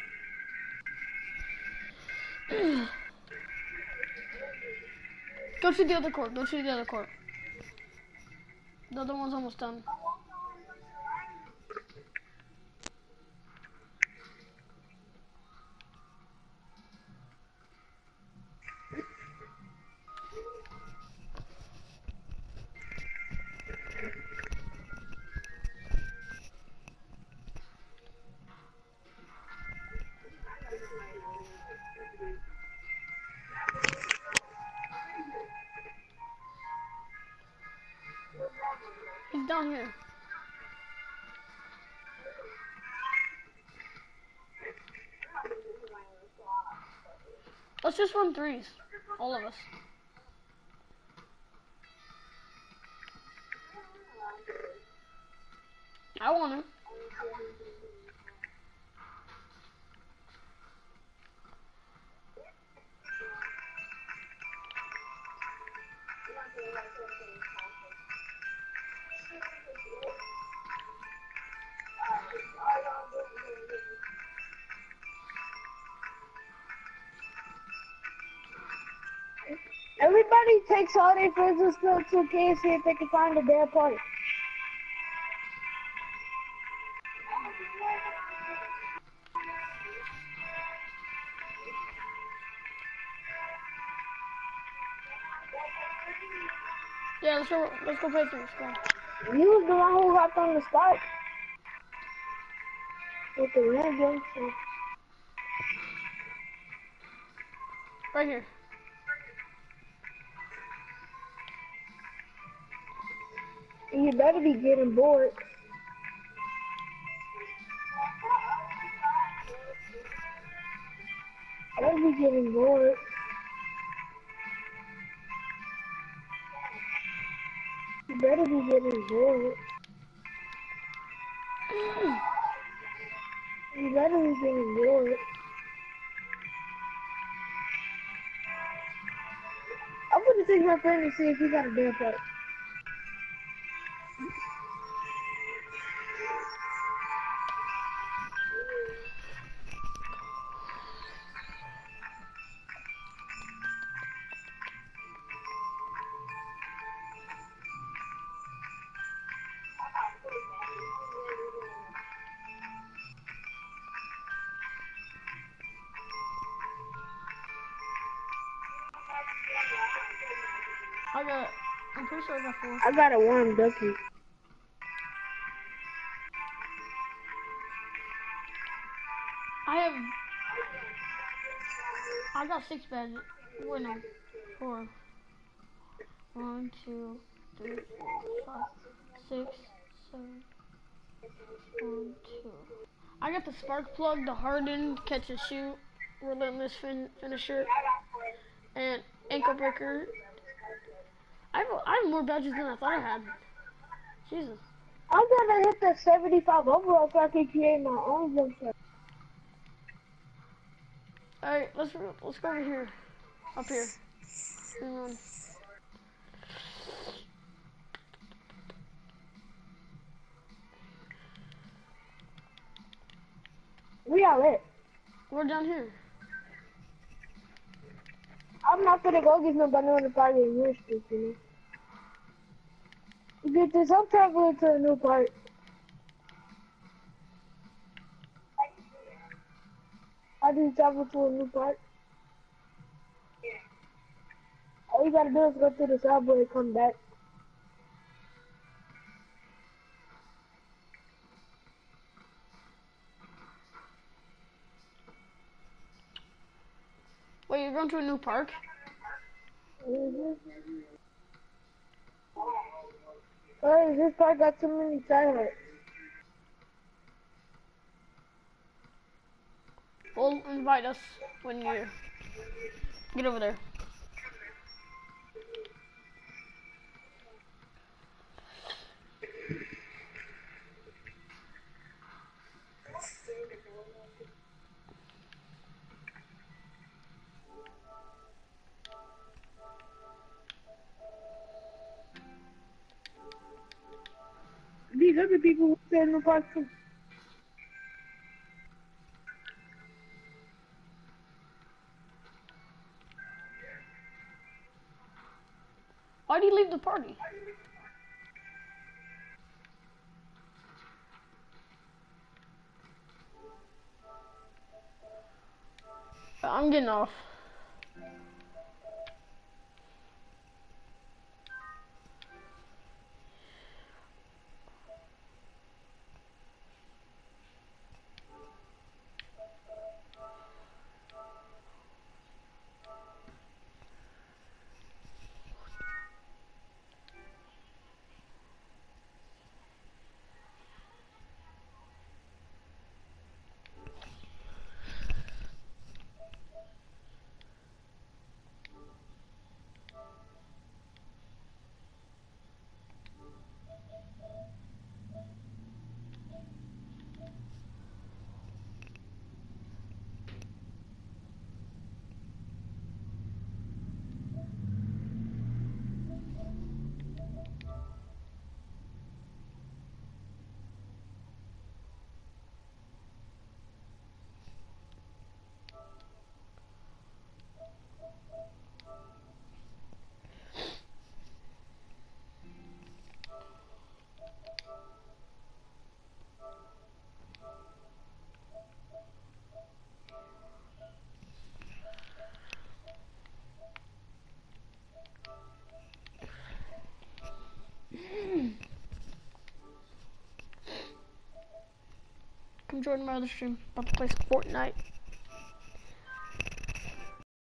Go to the other court. Go to the other court. The other one's almost done. He's down here. Let's just run threes. All of us. I want to. Everybody takes all their friends and stuff to K and see if they can find a bad part. Yeah, let's go. Let's go play threes. Go on. You was the one who hopped on the spot with the random. So. Right here. You better be getting bored. I better be getting bored. You better be getting bored. You better be doing good. I'm gonna take my friend and see if he got a damn fight. I got, I'm pretty sure I got four. I got a warm ducky. I have, I got six badges. Wait, no, four. One, two, three, four, five, six, seven. One, two. I got the spark plug, the hardened, catch and shoot, relentless fin finisher, and ankle breaker. I have, I have more badges than I thought I had. Jesus. I'm gonna hit the seventy-five overall so I can create my own jump shot. All right, let's let's go over here, up here. Hang on. We are lit. We're down here. I'm not gonna go get nobody on the party in your street, you know. You get this, I'm traveling to a new part. I just travel to a new part. All you gotta do is go to the subway and come back. Wait, you're going to a new park? Mm-hmm. Hey, this park got too many tires. Well, invite us when you get over there. These other people who stay in the park too. Why do you leave the party? I'm getting off. Come join my other stream. About to play Fortnite.